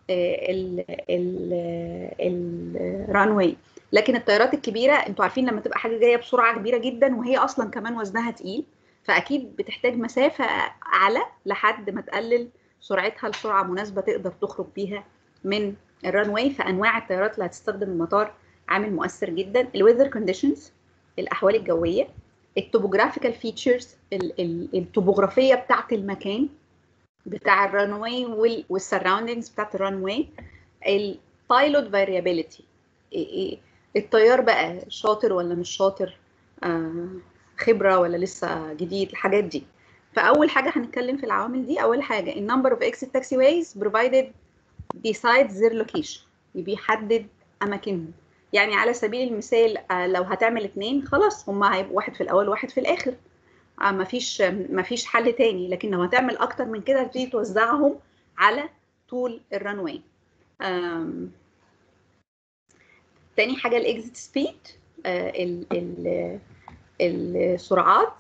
الران واي. لكن الطيارات الكبيره انتوا عارفين لما تبقى حاجه جايه بسرعه كبيره جدا وهي اصلا كمان وزنها تقيل، فاكيد بتحتاج مسافه اعلى لحد ما تقلل سرعتها لسرعه مناسبه تقدر تخرج بيها من الران واي. فانواع الطيارات اللي هتستخدم المطار عامل مؤثر جدا. الويذر كونديشنز، الاحوال الجويه، التوبوجرافيكال فيتشرز، التوبوغرافيه بتاعت المكان بتاع الران واي والسراوندينجز بتاعت الران واي، البايلوت فاريابيليتي، الطيار بقى شاطر ولا مش شاطر، آه خبره ولا لسه جديد، الحاجات دي. فاول حاجه هنتكلم في العوامل دي. اول حاجه النمبر اوف اكسيت تاكسي وايز بروفايدد besides their location، بيحدد اماكنهم. يعني على سبيل المثال آه لو هتعمل اتنين خلاص هما هيبقوا واحد في الاول وواحد في الاخر، آه مفيش مفيش حل تاني. لكن لو هتعمل اكتر من كده هتبتدي توزعهم على طول الران واي. تاني حاجه الاكزيت سبيد، السرعات.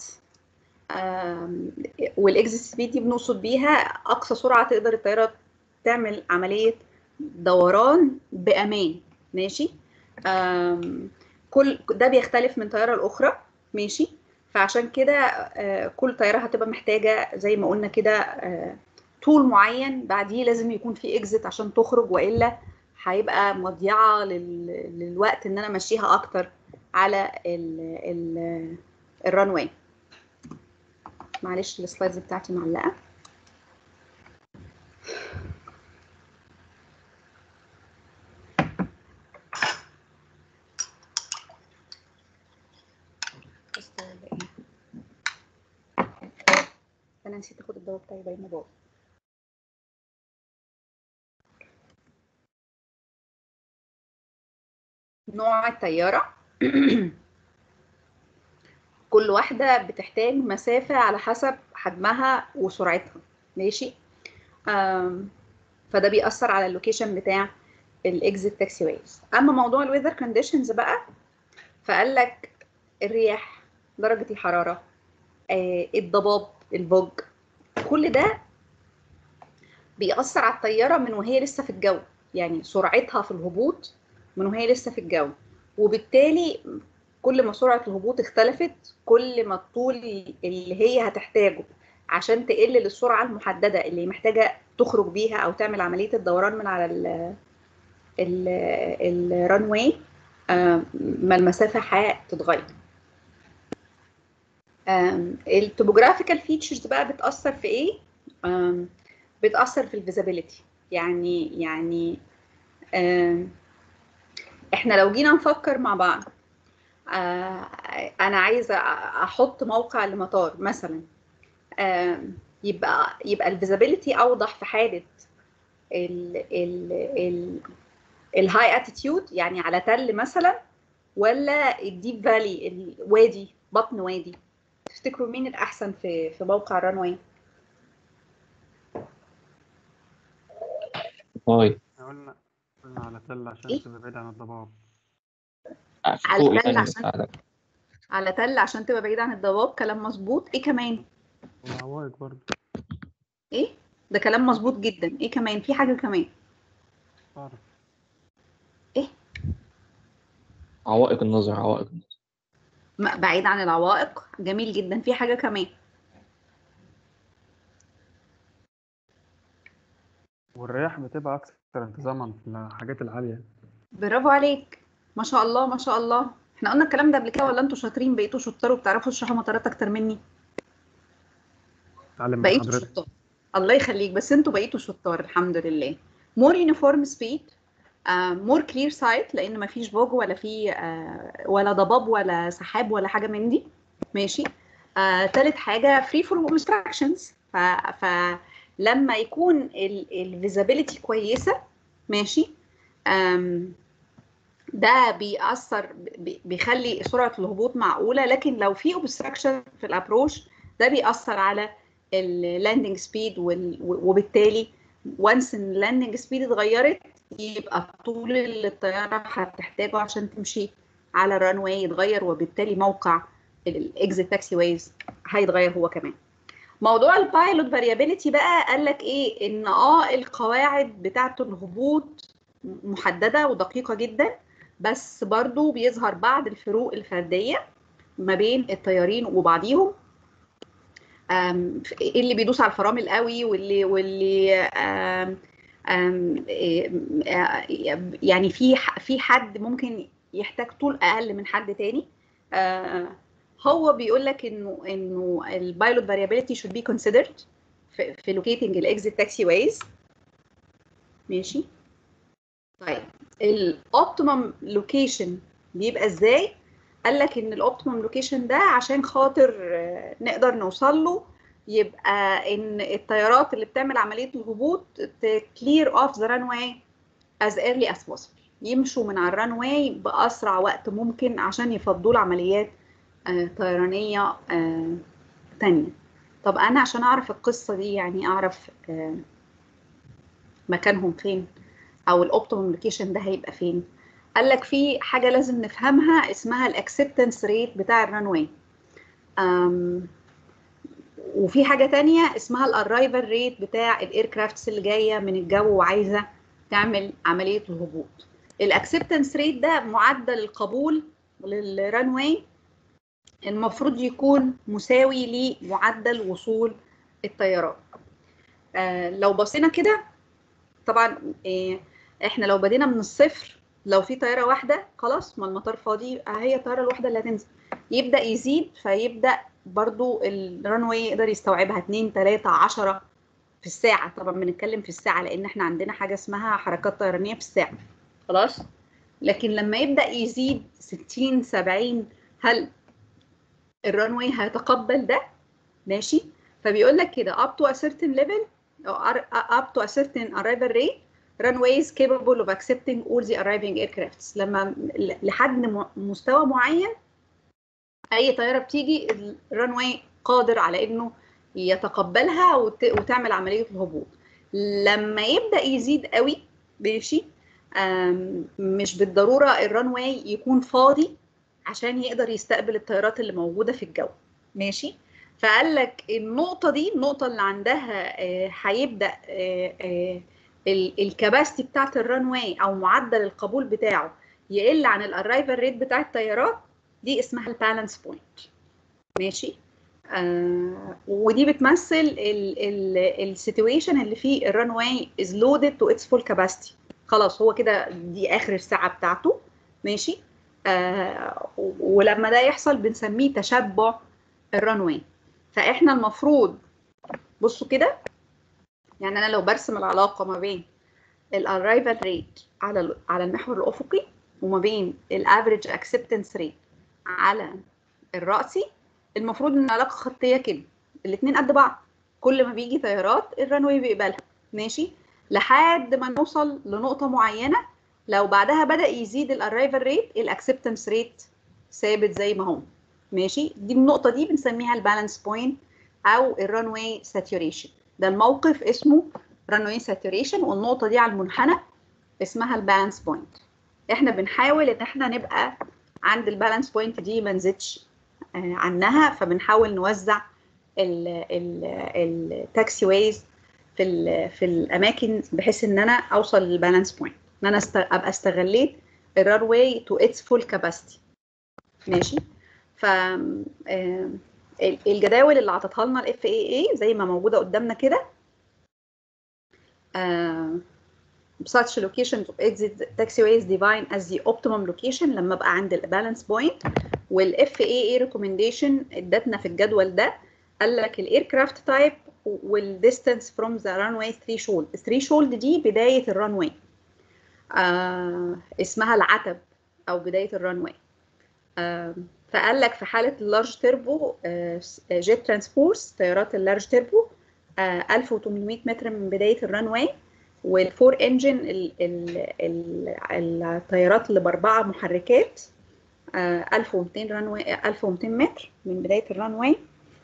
والاكزيت سبيد دي بنقصد بيها اقصى سرعه تقدر الطياره تعمل عمليه دوران بامان. ماشي. آم، كل ده بيختلف من طياره لاخرى. ماشي. فعشان كده آه، كل طياره هتبقى محتاجه زي ما قلنا كده آه، طول معين بعديه لازم يكون في اكزيت عشان تخرج، والا هيبقى مضيعه لل... للوقت ان انا امشيها اكتر على ال... ال... الران واي. معلش السلايدز بتاعتي معلقه. بس انا نسيت اخد الدواء بتاعي باين بابا. نوع الطياره كل واحده بتحتاج مسافه على حسب حجمها وسرعتها. ماشي. آم، فده بيأثر على اللوكيشن بتاع الاكزيت تاكسي ويز. اما موضوع الويذر كونديشنز بقى، فقال لك الرياح، درجه الحراره، آه، الضباب، الفوج، كل ده بيأثر على الطياره من وهي لسه في الجو، يعني سرعتها في الهبوط من وهي لسه في الجو. وبالتالي كل ما سرعه الهبوط اختلفت، كل ما الطول اللي هي هتحتاجه عشان تقل للسرعه المحدده اللي محتاجه تخرج بيها او تعمل عمليه الدوران من على الران واي، ما المسافه هتتغير. التوبوجرافيكال فيتشرز بقى بتأثر في ايه؟ آم، بتأثر في الفيزابيليتي. يعني يعني آم، احنا لو جينا نفكر مع بعض، آه، انا عايزه احط موقع لمطار مثلا، آم، يبقى يبقى الفيزابيليتي اوضح في حاله ال ال ال الهاي اتيتيود، يعني على تل مثلا، ولا الديب فالي، الوادي، بطن وادي. تفتكروا مين الاحسن في في موقع الران واي؟ هاي قلنا قلنا على تل عشان ايه؟ تبقى بعيد عن الضباب. على فوق تل يعني عشان على على تل عشان تبقى بعيد عن الضباب، كلام مظبوط. ايه كمان؟ والعوائق برضه. ايه ده كلام مظبوط جدا. ايه كمان؟ في حاجه كمان. أعرف. ايه؟ عوائق النظر، عوائق النظر. م- بعيد عن العوائق، جميل جدا. في حاجه كمان. والرياح بتبقى أكثر انتظاما في الحاجات العالية. برافو عليك، ما شاء الله ما شاء الله. احنا قلنا الكلام ده قبل كده ولا انتوا شاطرين بقيتوا شطار وبتعرفوا تشرحوا مطارات اكتر مني؟ اتعلم من بقيتوا حضرتك. شطار، الله يخليك، بس انتوا بقيتوا شطار الحمد لله. more uniform speed، uh, more clear sight لان ما فيش فوج ولا في uh, ولا ضباب ولا سحاب ولا حاجه من دي. ماشي. uh, تالت حاجه free from obstructions. ف, فلما يكون الفيزابيليتي كويسه، ماشي، um, ده بيأثر بي- بيخلي سرعة الهبوط معقولة. لكن لو في obstruction في الابروش ده بيأثر على اللاندنج سبيد، وبالتالي وانس ان اللاندنج سبيد اتغيرت يبقى الطول اللي الطيارة هتحتاجه عشان تمشي على الران واي يتغير، وبالتالي موقع الاكزيت تاكسي ويز هيتغير هو كمان. موضوع البايلوت فاريابيليتي بقى قال لك ايه؟ ان اه القواعد بتاعه الهبوط محدده ودقيقه جدا، بس برضو بيظهر بعض الفروق الفرديه ما بين الطيارين وبعضيهم. آم، ايه اللي بيدوس على الفرامل قوي، واللي واللي آم، آم، إيه، آه، يعني في ح- في حد ممكن يحتاج طول اقل من حد تاني. آه، هو بيقول لك انه انه البايلوت فاريابيليتي should be considered في في locating الاكزيت تاكسي وايز. ماشي. طيب الاوبتيمم لوكيشن بيبقى ازاي؟ قال لك ان الاوبتيمم لوكيشن ده عشان خاطر آه، نقدر نوصل له، يبقى ان الطيارات اللي بتعمل عمليه الهبوط تكلير اوف ذا ران واي as early as possible، يمشوا من على الران واي باسرع وقت ممكن عشان يفضوا لعمليات آه، طيرانيه آه، تانية. طب انا عشان اعرف القصه دي، يعني اعرف آه، مكانهم فين او الاوبتيمم لوكيشن ده هيبقى فين، قال لك في حاجه لازم نفهمها اسمها الاكسبتنس ريت بتاع الران واي، وفي حاجه تانية اسمها الارايفل ريت بتاع الايركرافتس اللي جايه من الجو وعايزه تعمل عمليه الهبوط. الاكسبتنس ريت ده معدل القبول للران واي المفروض يكون مساوي لمعدل وصول الطيارات. آه لو بصينا كده طبعا، آه احنا لو بدينا من الصفر، لو في طياره واحده خلاص ما المطار فاضي، هي الطياره الواحده اللي هتنزل. يبدا يزيد فيبدا برضو الران واي يقدر يستوعبها اتنين تلاتة عشرة في الساعه. طبعا بنتكلم في الساعه لان احنا عندنا حاجه اسمها حركات طيرانيه في الساعه، خلاص. لكن لما يبدا يزيد ستين سبعين، هل الران واي هيتقبل ده؟ ماشي. فبيقول لك كده up to a certain level or up to a certain arrival rate runways capable of accepting all the arriving aircrafts. لما لحد مستوى معين اي طياره بتيجي الران واي قادر على انه يتقبلها وت... وتعمل عمليه الهبوط. لما يبدا يزيد قوي ماشي، مش بالضروره الران واي يكون فاضي عشان يقدر يستقبل الطيارات اللي موجوده في الجو. ماشي. فقال لك النقطه دي، النقطه اللي عندها هيبدا الكباستي بتاعت الران واي او معدل القبول بتاعه يقل عن الارايفل ريت بتاع الطيارات، دي اسمها البالانس بوينت. ماشي. آه ودي بتمثل السيتويشن اللي فيه الران واي از لودد تو اتس فول كاباسيتي. خلاص هو كده دي اخر الساعه بتاعته. ماشي. آه ولما ده يحصل بنسميه تشبع الران واي. فاحنا المفروض بصوا كده، يعني انا لو برسم العلاقه ما بين الارايفل ريت على على المحور الافقي وما بين الافريج اكسبتنس ريت على الرأسي، المفروض ان العلاقه خطيه كده، الاثنين قد بعض. كل ما بيجي طيارات الرانوي بيقبلها. ماشي. لحد ما نوصل لنقطه معينه، لو بعدها بدأ يزيد الارايفل ريت الاكسبتنس ريت ثابت زي ما هو. ماشي. دي النقطه دي بنسميها البالانس بوينت او الرانوي ساتوريشن. ده الموقف اسمه رانوي ساتوريشن، والنقطه دي على المنحنى اسمها البالانس بوينت. احنا بنحاول ان احنا نبقى عند البالانس بوينت دي ما نزيدش عنها، فبنحاول نوزع التاكسي ويز في ال في الاماكن بحيث ان انا اوصل للبالانس بوينت، ان انا است ابقى استغليت الران واي تو اتس فول كاباسيتي. ماشي. ف الجداول اللي عطتها لنا الاف اي اي زي ما موجوده قدامنا كده، such locations of exit taxiways define as the optimum location لما ابقى عند البالانس بوينت. والاف اي اي ريكومنديشن ادتنا في الجدول ده، قال لك الايركرافت تايب والديستانس فروم ذا رانواي ثريشولد. الثريشولد دي بدايه الرانواي، آه اسمها العتب او بدايه الرانواي. آه فقال لك في حاله اللارج تيربو آه جيت ترانسبورس، طيارات اللارج تيربو، آه ألف وثمانمائة متر من بدايه الرانواي. والفور انجن الطيارات اللي باربعه محركات آه ألف ومئتين رانواي ألف ومئتين متر من بدايه الرانواي.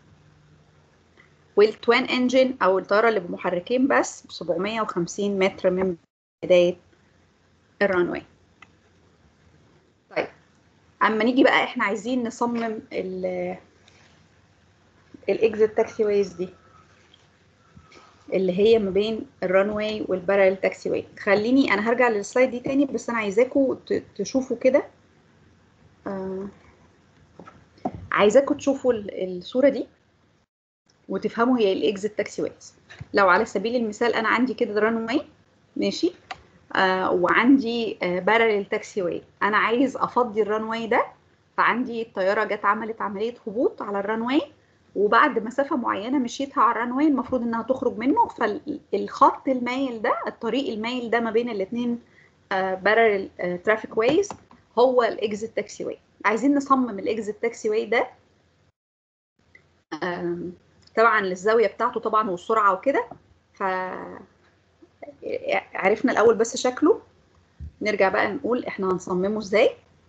والتوين انجن او الطياره اللي بمحركين بس سبعمائة وخمسين متر من بدايه الرانواي. طيب اما نيجي بقى احنا عايزين نصمم الاكزيت تاكسي ويز دي اللي هي ما بين الرانواي والبارل تاكسي واي. خليني انا هرجع للسلايد دي تاني، بس انا عايزاكم تشوفوا كده، آه عايزاكم تشوفوا الصوره دي وتفهموا هي الاكزيت تاكسي ويز. لو على سبيل المثال انا عندي كده رانواي ماشي، آه وعندي آه بارل تاكسي واي، انا عايز افضي الرانواي ده، فعندي الطياره جت عملت عمليه هبوط على الرانواي، وبعد مسافه معينه مشيتها على الرانواي المفروض انها تخرج منه، فالخط المايل ده، الطريق المايل ده ما بين الاثنين بارل ترافيك ويز هو الاكزيت تاكسي واي. عايزين نصمم الاكزيت تاكسي واي ده آه طبعا للزاويه بتاعته طبعا والسرعه وكده. ف عرفنا الاول بس شكله، نرجع بقى نقول احنا هنصممه ازاي.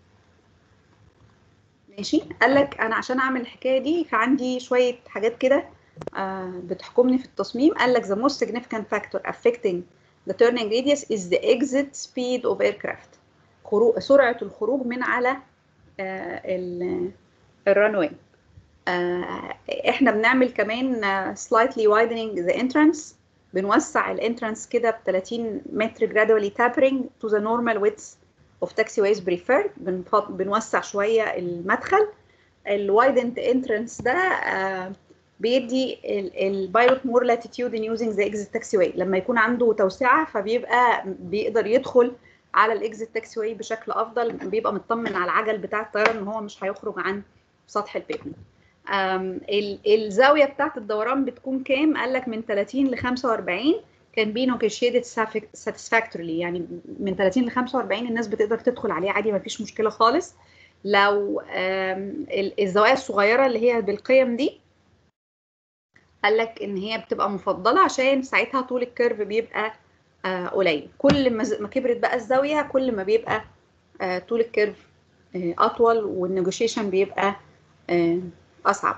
ماشي. قال لك انا عشان اعمل الحكايه دي فعندي شويه حاجات كده آه بتحكمني في التصميم. قال لك the most significant factor affecting the turning radius is the exit speed of aircraft. خروج سرعه الخروج من على آه الرانواي. آه احنا بنعمل كمان آه slightly widening the entrance، بنوسع الانترانس كده ب ثلاثين متر gradually tapering to the normal width of taxiways preferred. بنوسع شويه المدخل. الوايدنت انترانس ده آه بيدي البايلوت مور لاتيتيود ان يوزنج ذا اكزيت تاكسي واي. لما يكون عنده توسعه فبيبقى بيقدر يدخل على الاكزيت تاكسي واي بشكل افضل، بيبقى مطمن على العجل بتاع الطياره ان هو مش هيخرج عن سطح البيفمنت. الزاويه بتاعت الدوران بتكون كام؟ قال لك من ثلاثين ل خمسة وأربعين، كان بي نيجوشيتد ساتسفاكتورلي، يعني من ثلاثين ل خمسة وأربعين الناس بتقدر تدخل عليه عادي، ما فيش مشكله خالص. لو الزوايا الصغيره اللي هي بالقيم دي قال لك ان هي بتبقى مفضله عشان ساعتها طول الكيرف بيبقى قليل. كل ما كبرت بقى الزاويه كل ما بيبقى طول الكيرف اطول والنيجوشيشن بيبقى اصعب.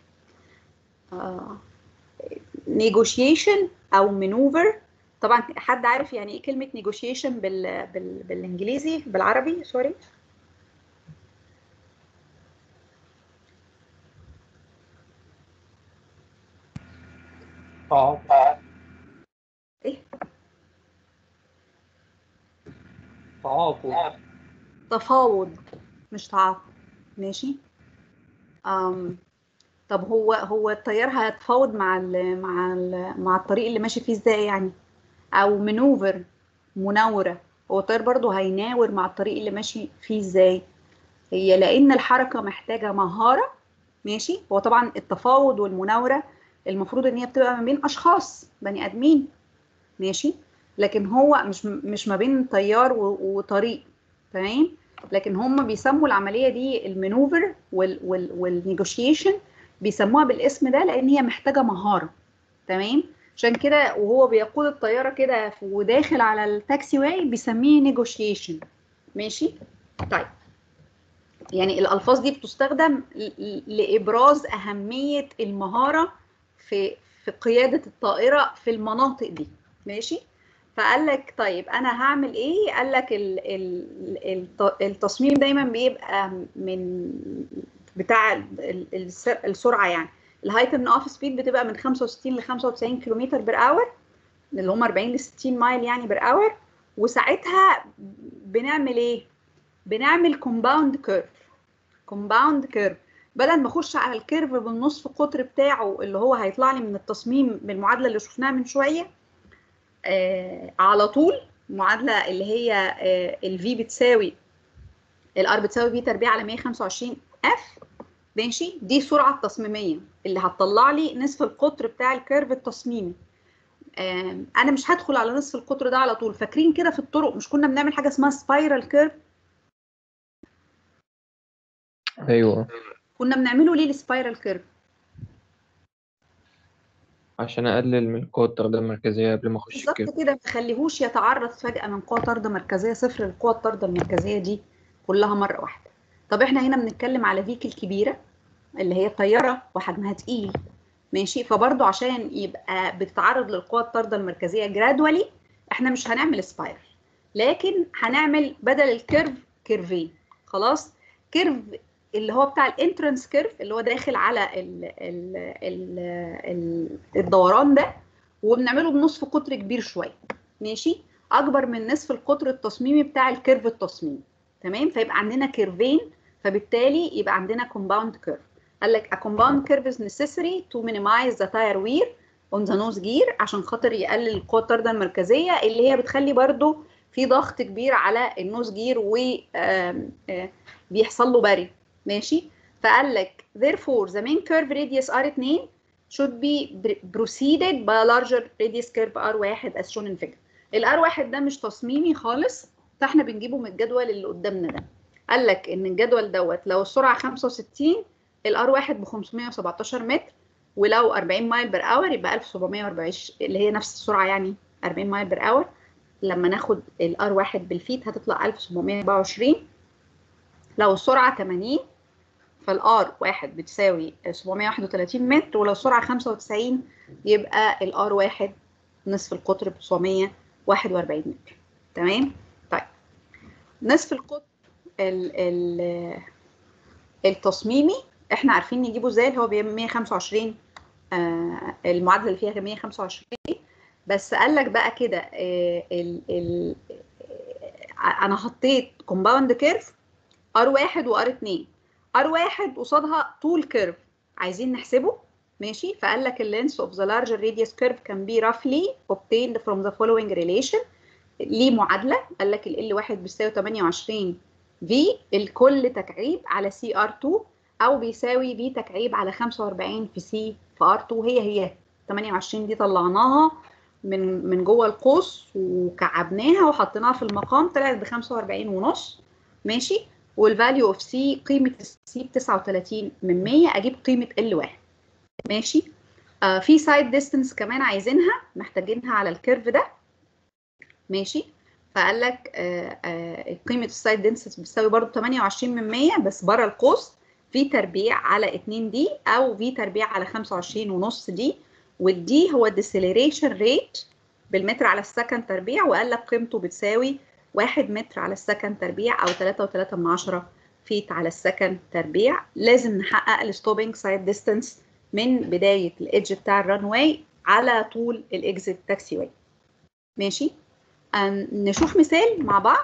نيجوشيشن او مانوفر، طبعا حد عارف يعني ايه كلمه نيجوشيشن بال... بال... بالانجليزي بالعربي؟ سوري. اه ايه؟ تعاطف. تفاوض مش تعاطف. ماشي. أم. طب هو هو الطيار هيتفاوض مع ال مع ال مع الطريق اللي ماشي فيه ازاي يعني؟ او منوفر، مناوره، هو الطيار برضو هيناور مع الطريق اللي ماشي فيه ازاي؟ هي لان الحركه محتاجه مهاره. ماشي. هو طبعا التفاوض والمناوره المفروض ان هي بتبقى ما بين اشخاص بني ادمين. ماشي. لكن هو مش مش ما بين طيار وطريق. تمام. لكن هم بيسموا العمليه دي المانوفر والنيجوشيشن، بيسموها بالاسم ده لان هي محتاجه مهاره. تمام. عشان كده وهو بيقود الطياره كده وداخل على التاكسي واي بيسميه نيجوشيشن. ماشي. طيب يعني الالفاظ دي بتستخدم لابراز اهميه المهاره في في قياده الطائره في المناطق دي. ماشي. فقال لك طيب انا هعمل ايه؟ قال لك التصميم دايما بيبقى من بتاع ال- ال- السرعه يعني. الهاي تيرن اوف سبيد بتبقى من خمسة وستين ل خمسة وتسعين كيلومتر بير اور، اللي هم أربعين ل ستين مايل يعني بير اور. وساعتها بنعمل ايه؟ بنعمل كومباوند كيرف. كومباوند كيرف بدل ما اخش على الكيرف بالنصف قطر بتاعه اللي هو هيطلع لي من التصميم بالمعادله اللي شفناها من شويه، آه على طول معادله اللي هي آه الفي بتساوي الار بتساوي في تربيع على مية وخمسة وعشرين اف، ماشي. دي السرعه التصميميه اللي هتطلع لي نصف القطر بتاع الكيرف التصميمي. آه انا مش هدخل على نصف القطر ده على طول. فاكرين كده في الطرق مش كنا بنعمل حاجه اسمها سبايرال كيرف؟ ايوه، كنا بنعمله ليه السبايرال كيرف؟ عشان اقلل من قوة الطردة المركزية قبل ما اخش بالظبط الكيرف. كده، ما تخليهوش يتعرض فجأة من قوة طاردة مركزية صفر لقوة الطاردة المركزية دي كلها مرة واحدة. طب احنا هنا بنتكلم على فيكل كبيرة اللي هي طيارة وحجمها تقيل، ماشي. فبرضه عشان يبقى بتتعرض للقوة الطاردة المركزية جرادولي احنا مش هنعمل سبايرال، لكن هنعمل بدل الكيرف كيرفين. خلاص، كيرف اللي هو بتاع الانترنس كيرف اللي هو داخل على ال ال ال ال الدوران ده، وبنعمله بنصف قطر كبير شويه، ماشي، اكبر من نصف القطر التصميمي بتاع الكيرف التصميمي، تمام. فيبقى عندنا كيرفين، فبالتالي يبقى عندنا كومباوند كيرف. قال لك a compound curve is necessary to minimize the tire wear on the nose gear، عشان خاطر يقلل القوه الطارده المركزيه اللي هي بتخلي برضو في ضغط كبير على النوز جير وبيحصل له بري، ماشي. فقال لك therefore the main curve radius ار اتنين should be proceeded by a larger radius curve ار واحد as shown in figure. الار واحد ده مش تصميمي خالص، فاحنا بنجيبه من الجدول اللي قدامنا ده. قال لك ان الجدول دوت لو السرعه خمسة وستين الار واحد ب خمسمية وسبعتاشر متر، ولو أربعين مايل بير اور يبقى ألف وسبعمية وأربعين اللي هي نفس السرعه يعني أربعين مايل بير اور. لما ناخد الار واحد بالفيت هتطلع ألف وسبعمية وأربعة وعشرين. لو السرعه تمانين فالار واحد بتساوي سبعمية وواحد وتلاتين متر، ولو السرعه خمسة وتسعين يبقى الار واحد نصف القطر ب تسعمية وواحد وأربعين متر، تمام. طيب نصف القطر ال ال التصميمي احنا عارفين نجيبه ازاي، اللي هو ب مية وخمسة وعشرين، آه المعادله اللي فيها مية وخمسة وعشرين. بس قال لك بقى كده آه ال ال آه انا حطيت كومباوند كيرف ار واحد وار اتنين. ار واحد قصادها طول كيرف عايزين نحسبه، ماشي. فقال لك اللينس اوف ذا لارجر radius curve can be roughly obtained from the following relation. ليه معادله، قال لك ال واحد بيساوي تمانية وعشرين في الكل تكعيب على سي ار اتنين، او بيساوي في تكعيب على خمسة وأربعين في سي في ار اتنين. هي هي تمانية وعشرين دي طلعناها من من جوه القوس وكعبناها وحطيناها في المقام طلعت ب خمسة وأربعين ونص، ماشي. والفاليو اوف سي قيمه السي ب تسعة وتلاتين من مية، اجيب قيمه ال واحد، ماشي. آه في سايد ديستنس كمان عايزينها محتاجينها على الكيرف ده، ماشي. فقال لك آه آه قيمه السايد ديستنس بتساوي برضو تمانية وعشرين من مية بس بره القوس، في تربيع على اتنين دي او في تربيع على خمسة وعشرين ونص دي. والدي هو الديسيلريشن ريت بالمتر على السكند تربيع، وقال لك قيمته بتساوي واحد متر على السكند تربيع او تلاتة وتلاتة من عشرة فيت على السكند تربيع. لازم نحقق الستوبنج سايد ديستنس من بدايه الايدج بتاع الران واي على طول الاكزيت تاكسي واي، ماشي. نشوف مثال مع بعض.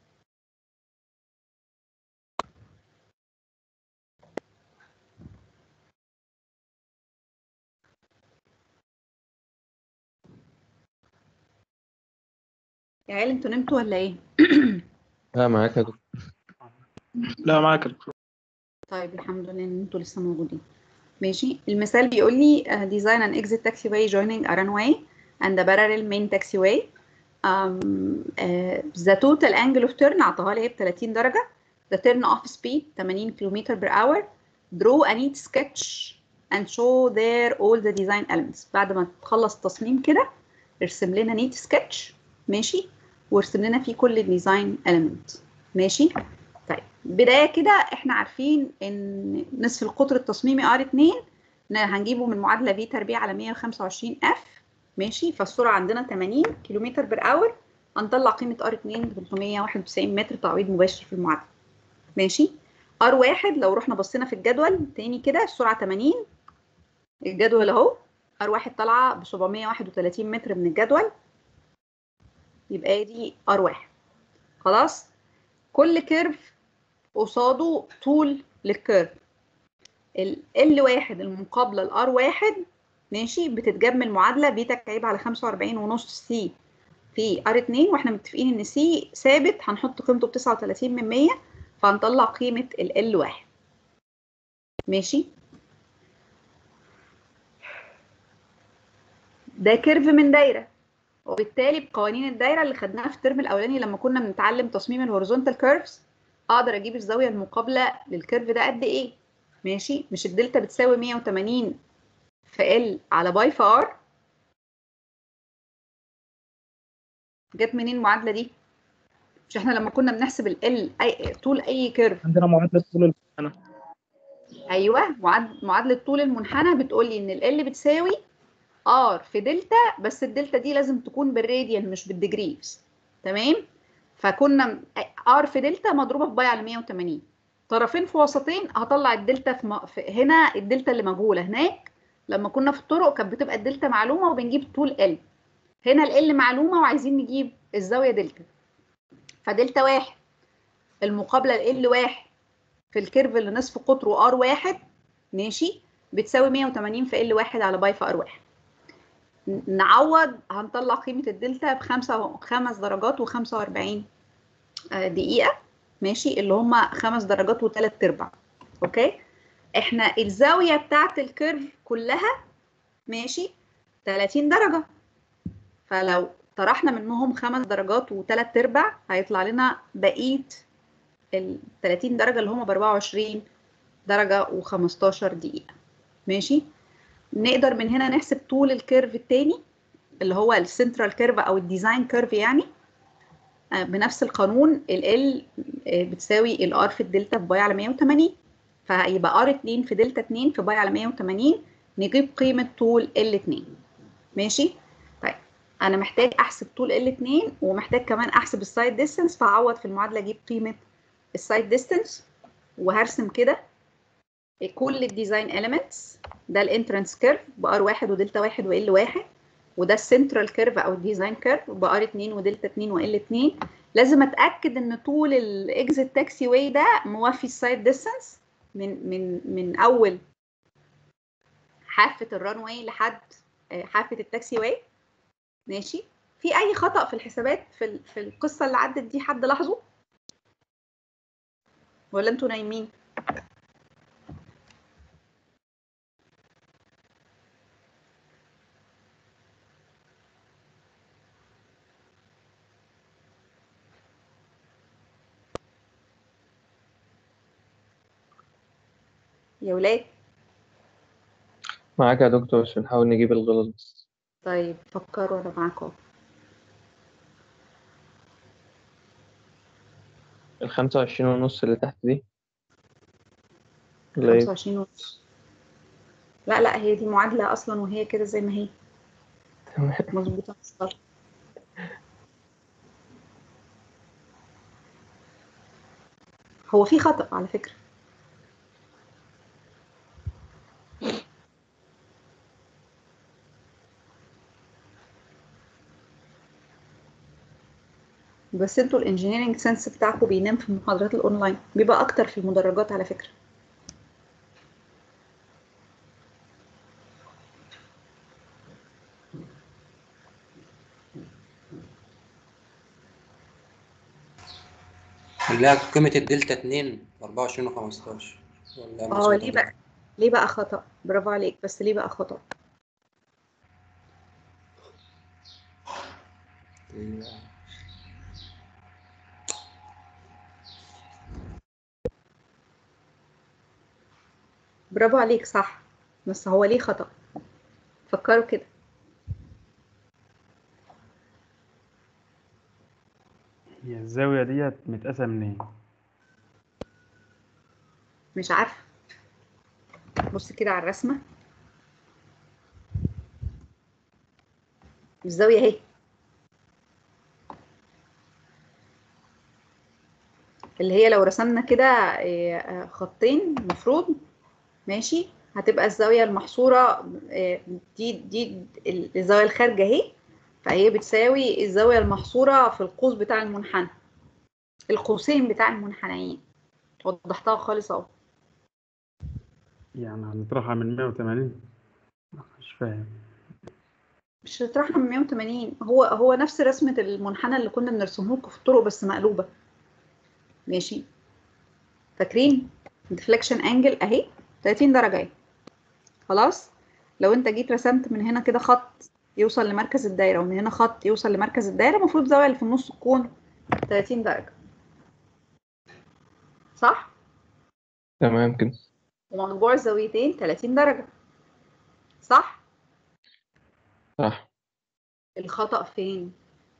يا عيال انتوا نمتوا ولا ايه؟ لا معاك يا دكتور. لا معاك يا دكتور. طيب الحمد لله ان انتوا لسه موجودين، ماشي. المثال بيقول لي uh, design an exit taxiway joining a runway and a parallel main taxiway. um, uh, the total angle of turn اعطاها لي هي ب تلاتين درجة. the turn off speed تمانين كيلومتر per hour. draw a neat sketch and show there all the design elements. بعد ما تخلص التصميم كده ارسم لنا neat sketch، ماشي، وارسم لنا فيه كل الديزاين element، ماشي. طيب بدايه كده احنا عارفين ان نصف القطر التصميمي ار اتنين هنجيبه من معادله في تربيع على مية وخمسة وعشرين اف، ماشي. فالسرعه عندنا تمانين كيلومتر بير اور، هنطلع قيمه ار اتنين ب تلتمية وواحد وتسعين متر تعويض مباشر في المعادله، ماشي. ار واحد لو رحنا بصينا في الجدول تاني كده السرعه ثمانين، الجدول اهو ار واحد طالعه ب سبعمية وواحد وتلاتين متر من الجدول، يبقى دي ار واحد. خلاص، كل كيرف قصاده طول للكيرف. ال واحد المقابله لار واحد ماشي بتتجاب من المعادله بيتا كعيب على خمسة وأربعين ونص سي في ار اتنين، واحنا متفقين ان سي ثابت هنحط قيمته ب تسعة وتلاتين من مية، فهنطلع قيمه ال واحد. ماشي، ده كيرف من دايره، وبالتالي بقوانين الدايره اللي خدناها في الترم الاولاني لما كنا بنتعلم تصميم الهوريزونتال كيرفز، اقدر اجيب الزاويه المقابله للكيرف ده قد ايه. ماشي، مش الدلتا بتساوي مية وتمانين في ال على باي في ار؟ جت منين المعادله دي؟ مش احنا لما كنا بنحسب ال اي طول اي كيرف عندنا معادله طول المنحنى. ايوه، معاد... معادله طول المنحنى بتقول لي ان ال بتساوي ار في دلتا، بس الدلتا دي لازم تكون بالراديان مش بالديجريز. تمام، فكنا ار في دلتا مضروبه في باي على مية وتمانين، طرفين في وسطين، هطلع الدلتا في, م... في هنا الدلتا اللي مجهوله. هناك لما كنا في الطرق كانت بتبقى الدلتا معلومه وبنجيب طول ال، هنا ال معلومه وعايزين نجيب الزاويه دلتا، فدلتا واحد المقابله ل واحد في الكيرف اللي نصف قطره ار واحد ماشي بتساوي مية وتمانين في ال واحد على باي في ار واحد. نعوض هنطلع قيمه الدلتا بخمسة خمس درجات وخمسة وأربعين دقيقه ماشي، اللي هم خمس درجات وثلاث ارباع. اوكي، احنا الزاويه بتاعت الكيرف كلها ماشي تلاتين درجه، فلو طرحنا منهم خمس درجات وثلاث ارباع هيطلع لنا بقيه ال تلاتين درجه اللي هم ب اربعة وعشرين درجه و15 دقيقه. ماشي، نقدر من هنا نحسب طول الكيرف الثاني اللي هو السنترال كيرف او الديزاين كيرف، يعني بنفس القانون ال بتساوي الار في الدلتا في باي على مية وتمانين، فهيبقى ار اتنين في دلتا اتنين في باي على مية وتمانين، نجيب قيمه طول ال اتنين. ماشي، طيب انا محتاج احسب طول ال اتنين ومحتاج كمان احسب السايد ديستانس، فاعوض في المعادله اجيب قيمه السايد ديستانس، وهرسم كده كل الديزاين اليمنتس. ده الانترنس كيرف بار واحد ودلتا واحد وال واحد، وده السنترال كيرف او الديزاين كيرف بار اتنين ودلتا اتنين وال اتنين. لازم اتاكد ان طول الاكزيت تاكسي واي ده موفي السايد ديستانس من من من اول حافه الران واي لحد حافه التاكسي واي. ماشي، في اي خطأ في الحسابات في في القصه اللي عدت دي حد لاحظه ولا انتوا نايمين؟ يا ولاد معاك يا دكتور، بس بنحاول نجيب الغلط بس. طيب فكروا، انا معاكم. الخمسة وعشرين ونص اللي تحت دي ولا خمسة ايه؟ وعشرين ونص؟ لا لا، هي دي معادله اصلا وهي كده زي ما هي مظبوطه. هو في خطأ على فكره، بس انتوا الانجينيرنج سنس بتاعكم بينام في المحاضرات الاونلاين، بيبقى اكتر في المدرجات على فكره. نلاقي قيمة الدلتا اتنين اربعة وعشرين وخمستاشر ولا اه مظبوطة ليه كده؟ بقى؟ ليه بقى خطأ؟ برافو عليك، بس ليه بقى خطأ؟ برافو عليك صح، بس هو ليه خطأ؟ فكروا كده. هي الزاوية ديت متقاسة منين؟ مش عارفه، بص كده على الرسمه، الزاويه اهي، اللي هي لو رسمنا كده آه، خطين المفروض ماشي، هتبقى الزاوية المحصورة آه، دي دي الزاوية الخارجة اهي، فهي بتساوي الزاوية المحصورة في القوس بتاع المنحنى، القوسين بتاع المنحنيين. وضحتها خالص اهو. يعني هنطرحها من مية وتمانين؟ مش فاهم. مش هتطرحها من مية وتمانين، هو هو نفس رسمة المنحنى اللي كنا بنرسمه لكم في الطرق بس مقلوبة. ماشي، فاكرين الديفليكشن انجل اهي تلاتين درجة اهي. خلاص، لو انت جيت رسمت من هنا كده خط يوصل لمركز الدايرة ومن هنا خط يوصل لمركز الدايرة، المفروض الزاوية اللي في النص تكون تلاتين درجة، صح؟ تمام كده. ومجموع الزاويتين تلاتين درجة، صح؟ صح. الخطأ فين؟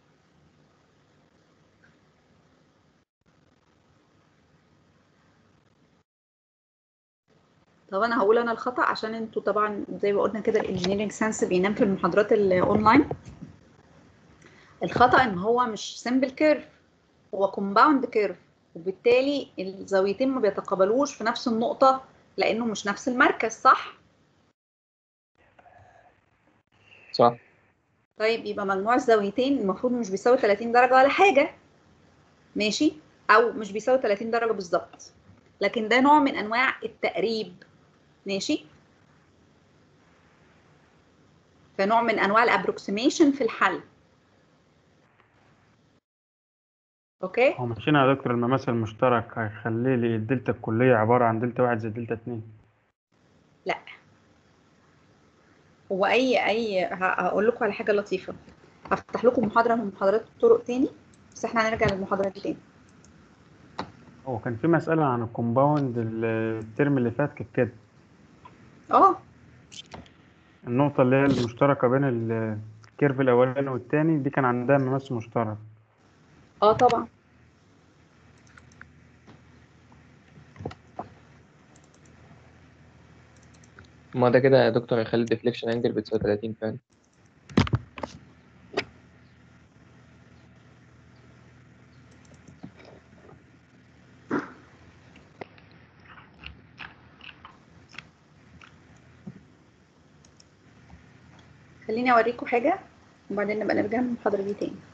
طب انا هقول انا الخطأ عشان انتوا طبعا زي ما قلنا كده الانجينيرنج ساينس بينام في المحاضرات الاونلاين. الخطأ ان هو مش سمبل كيرف، هو كومباوند كيرف، وبالتالي الزاويتين ما بيتقابلوش في نفس النقطة لانه مش نفس المركز، صح؟ صح. طيب يبقى مجموع الزاويتين المفروض مش بيساوي تلاتين درجة ولا حاجة، ماشي؟ او مش بيساوي تلاتين درجة بالظبط، لكن ده نوع من انواع التقريب، ماشي؟ فنوع من انواع الابروكسيميشن في الحل. اوكي؟ هو مشينا يا دكتور المماثل المشترك هيخلي لي الدلتا الكلية عبارة عن دلتا واحد زي دلتا اتنين؟ لا، هو اي اي ه- هقول لكم على حاجه لطيفه، هفتح لكم محاضره من محاضرات الطرق تاني، بس احنا هنرجع للمحاضره دي تاني. هو كان في مسألة عن الكومباوند الترم اللي فات كانت كده، اه النقطة اللي هي المشتركة بين ال- الكيرف الأولاني والتاني دي كان عندها مماثل مشترك. اه طبعا. ما ده كده يا دكتور هيخلي الديفليكشن انجل بتساوي تلاتين فعلا. خليني اوريكم حاجه وبعدين نبقى نرجع للمحاضره دي تاني.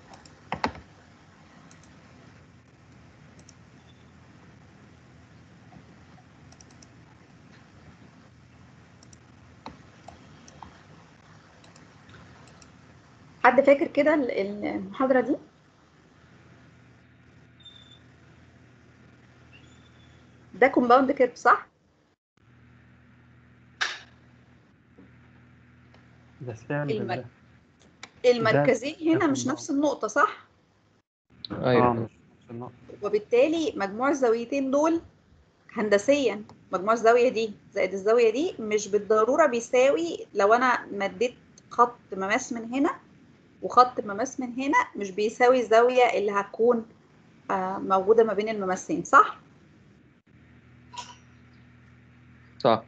حد فاكر كده ال- ال- المحاضره دي؟ ده كومباوند كيرف صح؟ ده سامبل المر... ده. المركزين ده هنا مش كومباوند. نفس النقطه، صح؟ ايوه اه تمام. مش نفس النقطة. وبالتالي مجموع الزاويتين دول هندسيا، مجموع الزاويه دي زائد الزاويه دي مش بالضروره بيساوي، لو انا مديت خط مماس من هنا وخط مماس من هنا مش بيساوي الزاويه اللي هتكون آه، موجوده ما بين المماسين، صح؟ صح.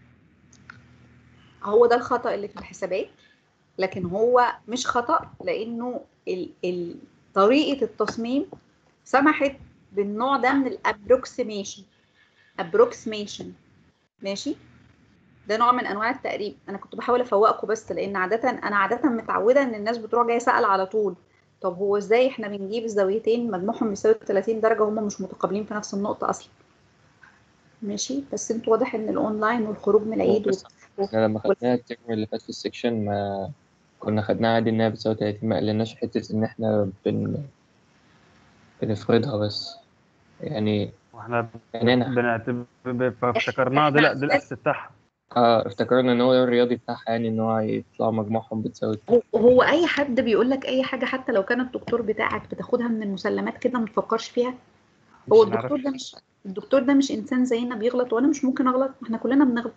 هو ده الخطأ اللي في الحسابات، لكن هو مش خطأ لانه ال ال طريقه التصميم سمحت بالنوع ده من الابروكسيميشن. ابروكسيميشن ماشي، ده نوع من انواع التقريب. انا كنت بحاول افوقكم بس لان عاده انا عاده متعوده ان الناس بتروح جايه سائله على طول، طب هو ازاي احنا بنجيب الزاويتين مجموعهم بيساوي تلاتين درجه وهم مش متقابلين في نفس النقطه اصلا؟ ماشي، بس انتوا واضح ان الاونلاين والخروج من هو العيد بس احنا لما خدناها الترم اللي فات في السكشن ما كنا خدناها عادي انها بتساوي تلاتين، ما قلناش حتة ان احنا بن... بنفرضها بس يعني. واحنا يعني انا بنعتبر افتكرناها دي، احنا لا دي الأس بتاعها. اه افتكرنا ان هو ده الرياضي بتاعها، يعني ان هو يطلع مجموعهم بتساوي. هو هو اي حد بيقول لك اي حاجه حتى لو كان الدكتور بتاعك بتاخدها من المسلمات كده ما تفكرش فيها. هو مش الدكتور نعرفش. ده مش الدكتور ده مش انسان زينا بيغلط، وانا مش ممكن اغلط، احنا كلنا بنغلط.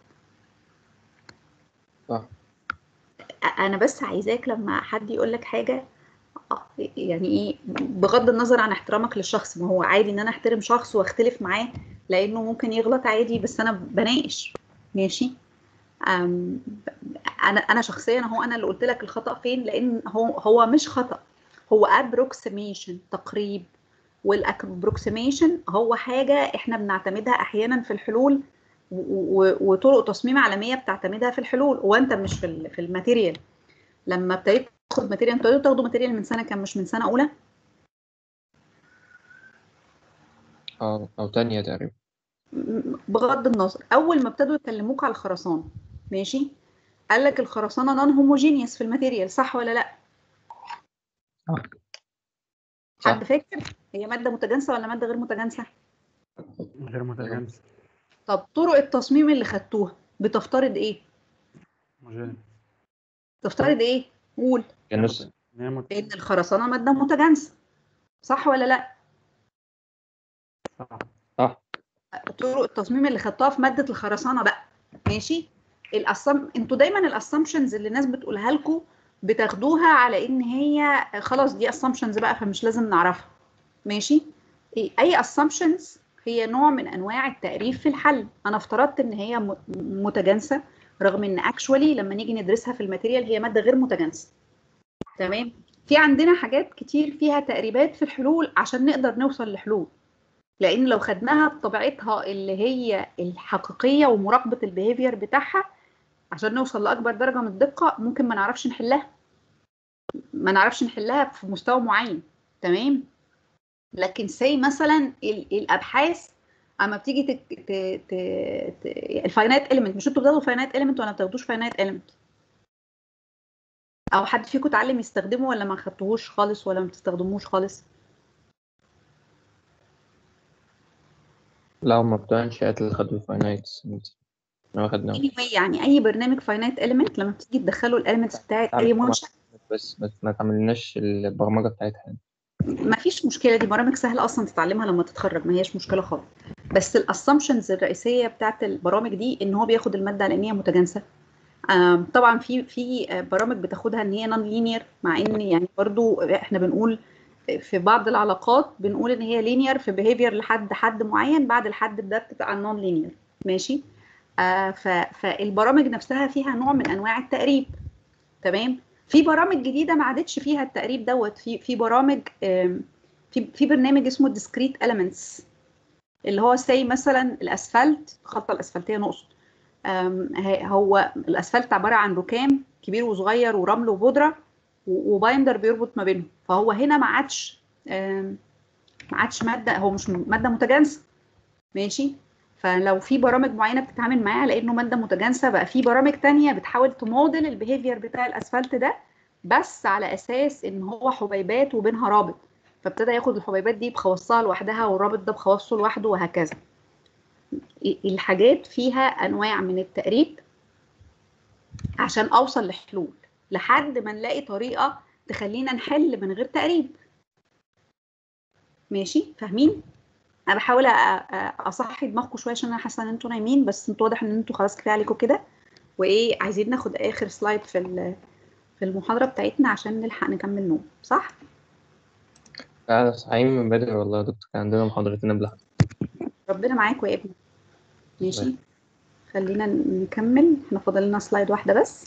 صح. انا بس عايزاك لما حد يقول لك حاجه آه، يعني ايه، بغض النظر عن احترامك للشخص، ما هو عادي ان انا احترم شخص واختلف معاه لانه ممكن يغلط عادي، بس انا بناقش ماشي. أم، انا انا شخصيا هو انا اللي قلت لك الخطأ فين، لان هو هو مش خطأ، هو ابروكسيميشن تقريب. والابروكسيميشن هو حاجه احنا بنعتمدها احيانا في الحلول وطرق تصميم عالميه بتعتمدها في الحلول. وانت مش في في الماتيريال لما ابتديت تاخد ماتيريال، انتوا تاخدوا ماتيريال من سنه كام؟ مش من سنه اولى؟ اه او تانية تقريبا. بغض النظر، اول ما ابتدوا يكلموك على الخرسانه ماشي، قال لك الخرسانه نون هوموجينيوس في الماتيريال، صح ولا لا؟ صح. حد فاكر هي ماده متجانسه ولا ماده غير متجانسه؟ غير متجانسة. طب طرق التصميم اللي خدتوها بتفترض ايه؟ مجانس. تفترض ايه؟ قول. جنس. ان الخرسانه ماده متجانسه، صح ولا لا؟ صح. صح. طرق التصميم اللي خدتوها في ماده الخرسانه بقى ماشي. الأصم... انتوا دايما الاسامبشنز اللي الناس بتقولها لكم بتاخدوها على ان هي خلاص دي اسامبشنز بقى فمش لازم نعرفها ماشي. اي اسامبشنز هي نوع من انواع التقريب في الحل. انا افترضت ان هي م... متجانسه رغم ان اكشوالي لما نيجي ندرسها في الماتيريال هي ماده غير متجانسه. تمام. في عندنا حاجات كتير فيها تقريبات في الحلول عشان نقدر نوصل لحلول، لان لو خدناها بطبيعتها اللي هي الحقيقيه ومراقبه البيهيفير بتاعها عشان نوصل لاكبر درجه من الدقه ممكن ما نعرفش نحلها ما نعرفش نحلها في مستوى معين. تمام. لكن سي مثلا الابحاث اما بتيجي تك... ت... ت... ت... الفاينايت اليمنت، مش انتوا بتاخدوا فاينايت اليمنت ولا ما بتاخدوش فاينايت اليمنت؟ او حد فيكم اتعلم يستخدمه ولا ما خدتوهوش خالص ولا ما بتستخدموش خالص؟ لا هما بتوع انشاءات اللي خدوا الفاينايتس ما خدناهوش. anyway يعني اي برنامج فاينايت اليمنت لما بتيجي تدخلوا الاليمنتس بتاعت اي منشأ بس بس ما تعملناش البرمجه بتاعتها. ما فيش مشكله، دي برامج سهله اصلا تتعلمها لما تتخرج، ما هيش مشكله خالص. بس الاسامبشنز الرئيسيه بتاعت البرامج دي ان هو بياخد الماده على ان هي متجانسه. طبعا في في برامج بتاخدها ان هي نون لينير، مع ان يعني برضو احنا بنقول في بعض العلاقات بنقول ان هي لينير في بيهيفير لحد حد معين، بعد الحد ده بتبقى نون لينير ماشي. آه فالبرامج نفسها فيها نوع من انواع التقريب. تمام. في برامج جديده ما عادتش فيها التقريب دوت. في في برامج في في برنامج اسمه discrete elements اللي هو زي مثلا الاسفلت، الخطه الاسفلتيه نقصد. هو الاسفلت عباره عن ركام كبير وصغير ورمل وبودره وبايندر بيربط ما بينهم، فهو هنا ما عادش ما عادش ماده، هو مش ماده متجانسه ماشي. فلو في برامج معينه بتتعامل معاه على انه ماده متجانسه، بقى في برامج تانية بتحاول تموديل البيهيفير بتاع الاسفلت ده بس على اساس ان هو حبيبات وبينها رابط، فابتدى ياخد الحبيبات دي بخواصها لوحدها والرابط ده بخواصه لوحده وهكذا. الحاجات فيها انواع من التقريب عشان اوصل لحلول لحد ما نلاقي طريقه تخلينا نحل من غير تقريب ماشي. فاهمين؟ انا بحاول اصحي دماغكم شويه عشان انا حاسه ان انتوا نايمين، بس انتوا واضح ان انتوا خلاص كفايه عليكم كده. وايه عايزين ناخد اخر سلايد في في المحاضره بتاعتنا عشان نلحق نكمل نوم، صح؟ لا صحيين من بدري والله يا دكتور، كان عندنا محاضرتين قبل. ربنا معاكم يا ابني. ماشي خلينا نكمل، احنا فاضل لنا سلايد واحده بس.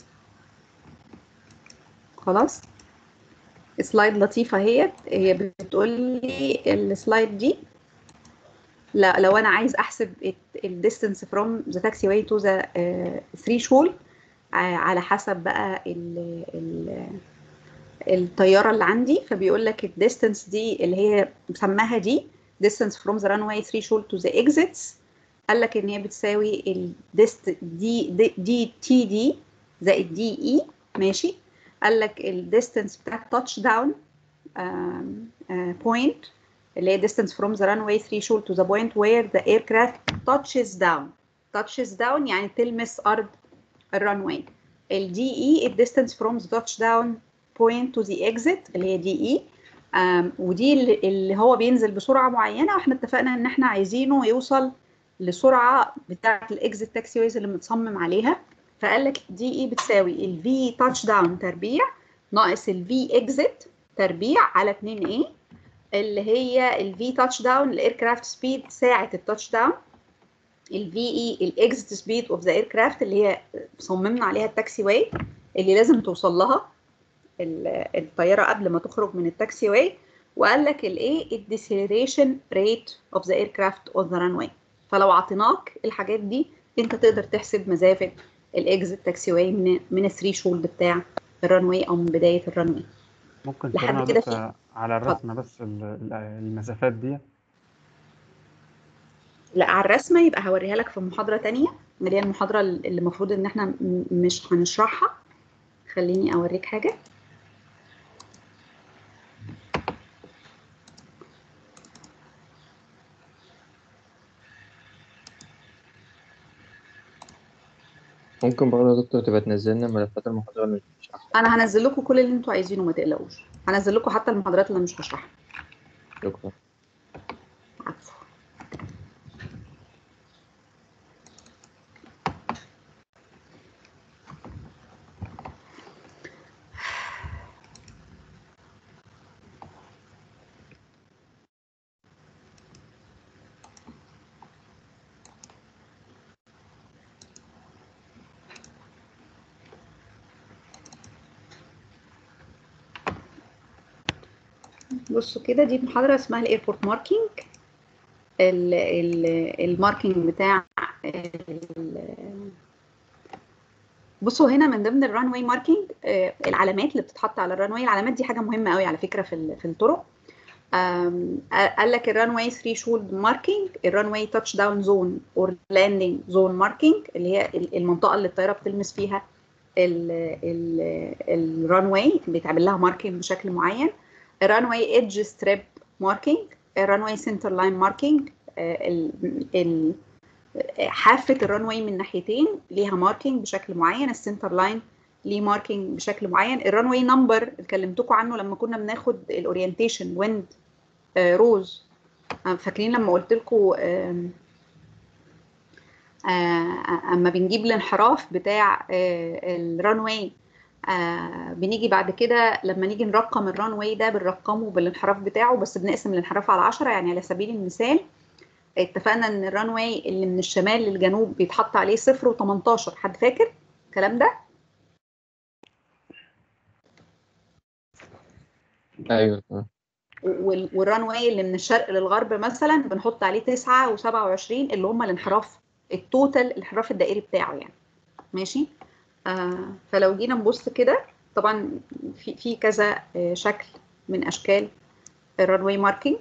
خلاص سلايد لطيفه اهيت، هي بتقول لي السلايد دي لا لو انا عايز احسب الديستنس فروم ذا تاكسي واي تو ذا ثريشولد على حسب بقى ال ال الطياره اللي عندي، فبيقول لك الديستنس دي اللي هي مسماها دي distance from the runway threshold to the exits، قال لك ان هي بتساوي الديست دي دي, دي تي دي زائد دي اي ماشي. قال لك الديستنس بتاع التاتش داون بوينت اللي هي distance from the runway threshold to the point where the aircraft touches down. touches down يعني تلمس أرض الرنواي. ال دي E ال distance from the touchdown point to the exit اللي هي دي E. ودي اللي هو بينزل بسرعة معينة، واحنا اتفقنا ان احنا عايزينه يوصل لسرعة بتاعة الاكزيت تاكسي ويز اللي متصمم عليها. فقال لك دي E بتساوي ال V touchdown تربيع ناقص ال V exit تربيع على اتنين A اللي هي ال V touchdown الايركرافت سبيد ساعة التاتش داون، ال في اي الاكزيت سبيد اوف ذا ايركرافت اللي هي صممنا عليها التاكسي واي اللي لازم توصل لها الطيارة قبل ما تخرج من التاكسي واي، وقال لك الايه الديسيلريشن ريت اوف ذا ايركرافت اون ذا رانواي. فلو عطيناك الحاجات دي انت تقدر تحسب مسافه الاكزيت تاكسي واي من من الثري شولد بتاع الرانواي او من بدايه الرانواي. ممكن لحد تورينا كده بس في على اتفضل. الرسمة بس ال- ال- المسافات دي؟ لا على الرسمه يبقى هوريها لك في محاضره تانية، اللي هي المحاضره اللي المفروض ان احنا م- مش هنشرحها. خليني اوريك حاجه. ممكن برضه يا دكتور تبقى تنزلنا ملفات المحاضرة اللي مش بشرحها. انا هنزل لكم كل اللي انتوا عايزينه ما تقلقوش، هنزل لكم حتى المحاضرات اللي مش هشرحها. شكرا. عفوا. بصوا كده، دي محاضرة اسمها الايربورت ماركينج. الماركينج بتاع ال- بصوا هنا من ضمن الران واي ماركينج العلامات اللي بتتحط على الران واي. العلامات دي حاجة مهمة قوي على فكرة في ال- في الطرق. آم، قال لك الران واي ثري شولد ماركينج، الران واي تاتش داون زون اور لاندنج زون ماركينج، اللي هي المنطقة اللي الطيارة بتلمس فيها الران واي بيتعمل لها ماركينج بشكل معين. الران واي ايدج ستريب ماركينج، الران واي سنتر لاين ماركينج، حافه الران واي من ناحيتين ليها ماركينج بشكل معين، السنتر لاين ليه ماركينج بشكل معين. الران واي نمبر اللي كلمتكم عنه لما كنا بناخد الاورينتيشن ويند روز، فاكرين لما قلت لكم اما بنجيب الانحراف بتاع الران واي، آه بنيجي بعد كده لما نيجي نرقم الران واي ده بنرقمه بالانحراف بتاعه، بس بنقسم الانحراف على عشرة. يعني على سبيل المثال اتفقنا ان الران واي اللي من الشمال للجنوب بيتحط عليه صفر وتمنتاشر. حد فاكر الكلام ده؟ ايوه تمام. والران واي اللي من الشرق للغرب مثلا بنحط عليه تسعة وسبعة وعشرين، اللي هم الانحراف التوتال، الانحراف الدائري بتاعه يعني. ماشي. آه فلو جينا نبص كده، طبعا في في كذا آه شكل من اشكال الران واي ماركينج.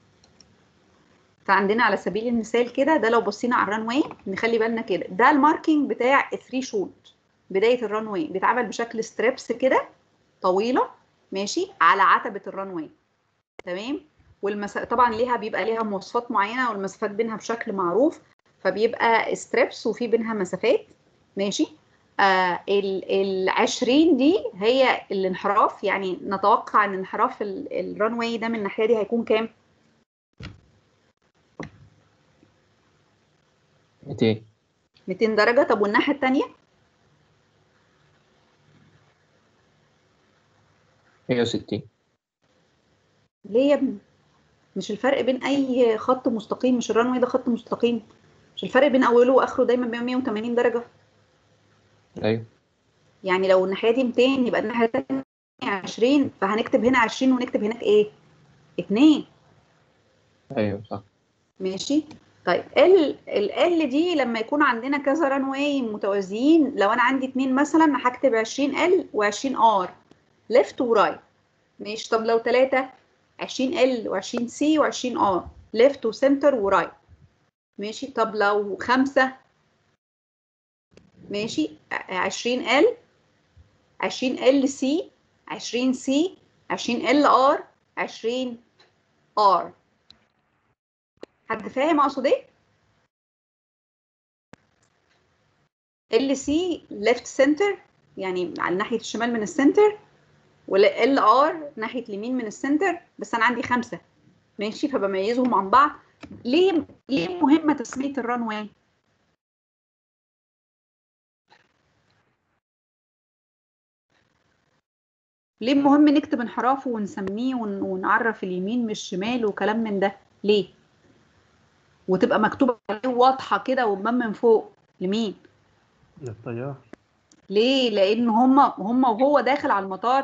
فعندنا على سبيل المثال كده، ده لو بصينا على الران واي نخلي بالنا كده، ده الماركينج بتاع الثري شولد بدايه الران واي، بيتعمل بشكل ستريبس كده طويله ماشي على عتبه الران واي. تمام. والمس... طبعا ليها بيبقى ليها مواصفات معينه والمسافات بينها بشكل معروف، فبيبقى ستريبس وفي بينها مسافات. ماشي. آه ال عشرين دي هي الانحراف، يعني نتوقع ان انحراف الران واي ده من الناحيه دي هيكون كام؟ ميتين. ميتين درجه. طب والناحيه الثانيه؟ مية وستين. ليه يا ابني؟ مش الفرق بين اي خط مستقيم، مش الران واي ده خط مستقيم، مش الفرق بين اوله واخره دايما بيبقى مية وتمانين درجه؟ ايوه. يعني لو الناحيه دي ميتين يبقى الناحيه الثانيه عشرين، فهنكتب هنا عشرين ونكتب هناك ايه؟ اتنين. ايوه صح. ماشي. طيب ال ال دي لما يكون عندنا كذا ران واي متوازيين، لو انا عندي اتنين مثلا هكتب عشرين ال و20 ار ليفت ورايت. ماشي. طب لو ثلاثة، عشرين ال و20 سي و20 ار ليفت وسنتر ورايت. ماشي. طب لو خمسة، ماشي، عشرين ال، عشرين ال سي، عشرين سي، عشرين ال ار، عشرين ار. حد فاهم اقصد ايه؟ ال سي ليفت سنتر يعني على ناحيه الشمال من السنتر، ولا ال ار ناحيه اليمين من السنتر، بس انا عندي خمسه. ماشي. فبميزهم عن بعض. ليه ليه مهمه تسميه الران واي؟ ليه مهم نكتب انحرافه ونسميه ون... ونعرف اليمين من الشمال وكلام من ده؟ ليه؟ وتبقى مكتوبه عليه واضحه كده وبان من فوق لمين؟ للطيار. ليه؟ لان هم هم وهو داخل على المطار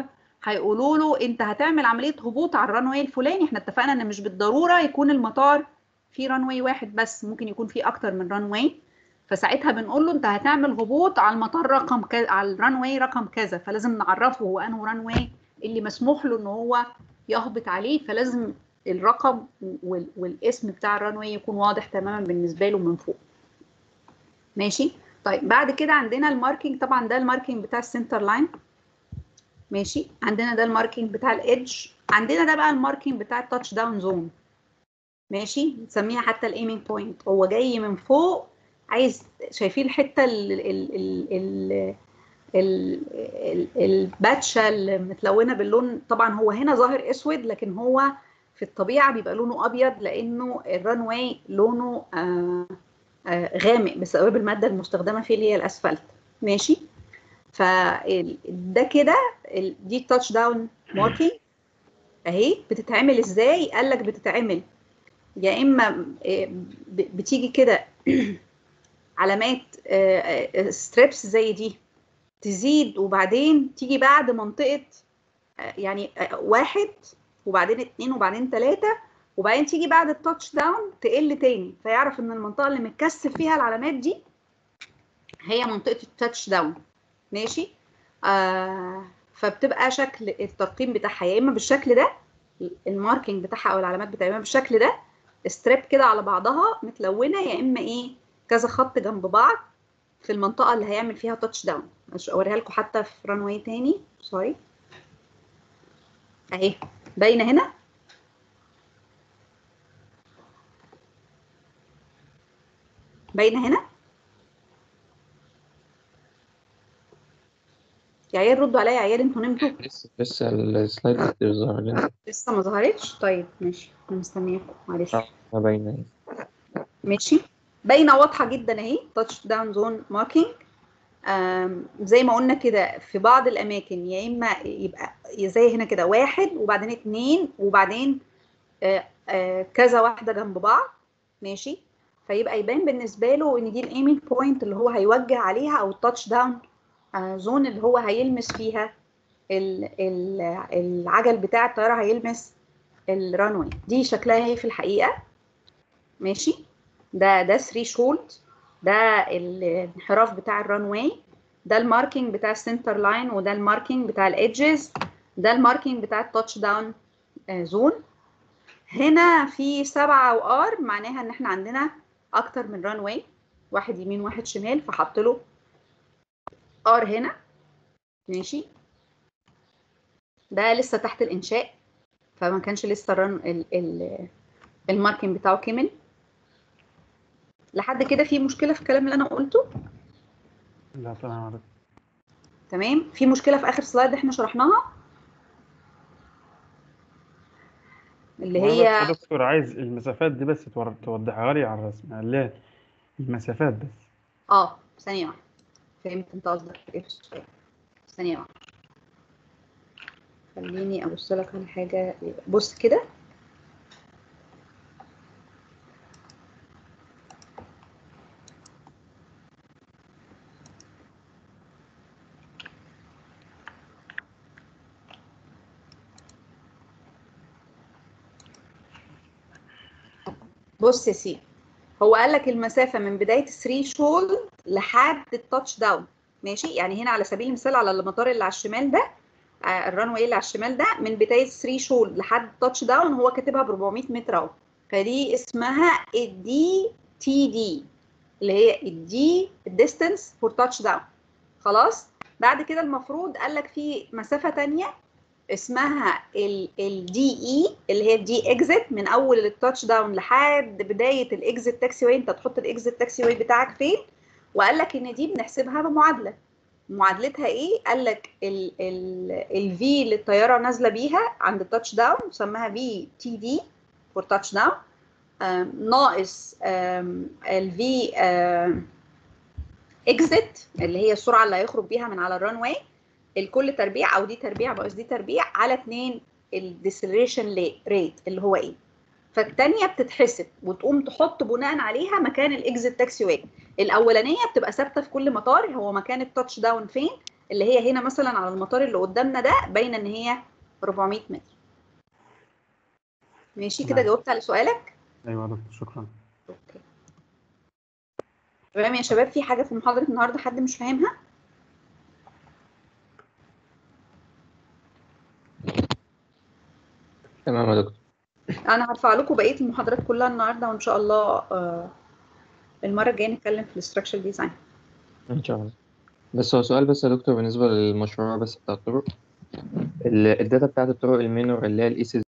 هيقولوا له انت هتعمل عمليه هبوط على الران واي الفلاني. احنا اتفقنا ان مش بالضروره يكون المطار فيه ران واي واحد بس، ممكن يكون فيه اكتر من ران واي. فساعتها بنقول له انت هتعمل هبوط على المطار رقم كذا، على الران واي رقم كذا، فلازم نعرفه هو انه ران واي اللي مسموح له ان هو يهبط عليه، فلازم الرقم والاسم بتاع الران واي يكون واضح تماما بالنسبه له من فوق. ماشي. طيب بعد كده عندنا الماركينج، طبعا ده الماركينج بتاع السنتر لاين. ماشي. عندنا ده الماركينج بتاع الايدج، عندنا ده بقى الماركينج بتاع التاتش داون زون. ماشي. بنسميها حتى الايمينج بوينت، هو جاي من فوق عايز، شايفين الحته ال ال ال ال الباتشه المتلونه باللون، طبعا هو هنا ظاهر اسود لكن هو في الطبيعه بيبقى لونه ابيض لانه الران واي لونه آه آه غامق بسبب الماده المستخدمه فيه اللي هي الاسفلت. ماشي. فده كده دي التاتش داون ماركينج اهي. بتتعمل ازاي؟ قال لك بتتعمل يا اما بتيجي كده علامات ستريبس زي دي تزيد وبعدين تيجي بعد منطقه يعني واحد وبعدين اتنين وبعدين تلاته وبعدين تيجي بعد التاتش داون تقل تاني، فيعرف ان المنطقه اللي متكثف فيها العلامات دي هي منطقه التاتش داون. ماشي. آه فبتبقى شكل الترقيم بتاعها يا اما بالشكل ده، الماركينج بتاعها او العلامات بتاعها بالشكل ده ستريب كده على بعضها متلونه، يا اما ايه كذا خط جنب بعض في المنطقه اللي هيعمل فيها تاتش داون. اوريها لكم حتى في ران واي تاني. سوري اهي باينه هنا. باينه هنا يا عيال، ردوا عليا يا عيال، انتوا نمتوا؟ لسه لسه السلايد مش ظاهر لنا. لسه ما ظهرتش؟ طيب ماشي انا مستنياكم معلش. اه باينه اهي. ماشي. باينه واضحه جدا اهي تاتش داون زون ماركينج. زي ما قلنا كده في بعض الاماكن يا اما يبقى زي هنا كده واحد وبعدين اتنين وبعدين آآ آآ كذا واحده جنب بعض. ماشي. فيبقى يبان بالنسبه له ان دي الايمينج بوينت اللي هو هيوجه عليها، او التاتش داون زون اللي هو هيلمس فيها ال ال العجل بتاع الطياره، هيلمس الرانوي. دي شكلها هي في الحقيقه. ماشي. ده ده ثري شولد، ده الانحراف بتاع الرانواي، ده الماركينج بتاع السنتر لاين، وده الماركينج بتاع الايدجز، ده الماركينج بتاع التاتش داون زون. هنا في سبعة وار، معناها ان احنا عندنا اكتر من رانواي، واحد يمين واحد شمال، فحط له ار هنا. ماشي. ده لسه تحت الانشاء فما كانش لسه الرن الماركينج بتاعه كمل. لحد كده في مشكله في الكلام اللي انا قلته؟ لا طبعا. تمام. في مشكله في اخر سلايد احنا شرحناها اللي وانا بس هي يا دكتور عايز المسافات دي بس توضحها لي على الرسم، اللي هي المسافات بس. اه ثانيه واحده، فهمت انت قصدك ايه في السؤال. ثانيه واحده خليني ابص لك على حاجه. بص كده، بص يا سيدي، هو قال لك المسافه من بدايه الثري شولد لحد التاتش داون. ماشي. يعني هنا على سبيل المثال على المطار اللي على الشمال ده، الران واي اللي على الشمال ده، من بدايه ثري شولد لحد التاتش داون هو كاتبها ب أربعمية متر اهو. فدي اسمها الدي تي دي، اللي هي الدي ديستانس فور تاتش داون. خلاص. بعد كده المفروض قال لك في مسافه ثانيه اسمها الدي اي، اللي هي الدي اكزيت، من اول التاتش داون لحد بدايه الاكزيت تاكسي واي. انت تحط الاكزيت تاكسي واي بتاعك فين، وقال لك ان دي بنحسبها بمعادله. معادلتها ايه؟ قال لك الفي اللي الطياره نازله بيها عند التاتش داون سماها في تي دي فور تاتش داون، ناقص الفي اكزيت اللي هي السرعه اللي هيخرج بيها من على الران واي، الكل تربيع او دي تربيع ناقص دي تربيع على اتنين الديسلريشن ريت اللي هو ايه. فالثانيه بتتحسب وتقوم تحط بناء عليها مكان الاكزيت تاكسي واي. الاولانيه بتبقى ثابته في كل مطار، هو مكان التاتش داون فين، اللي هي هنا مثلا على المطار اللي قدامنا ده باينه ان هي أربعمية متر. ماشي كده، نعم. جاوبت على سؤالك. ايوه يا دكتور، شكرا. اوكي تمام يا شباب. في حاجه في محاضره النهارده حد مش فاهمها؟ تمام يا دكتور. انا هرفع لكم بقيه المحاضرات كلها النهارده، وان شاء الله آه، المره الجايه نتكلم في الاستراكشر ديزاين. ان شاء الله. بس هو سؤال بس يا دكتور بالنسبه للمشروع بس بتاع الطرق، ال- الداتا بتاعت الطرق المينور اللي هي الاي سي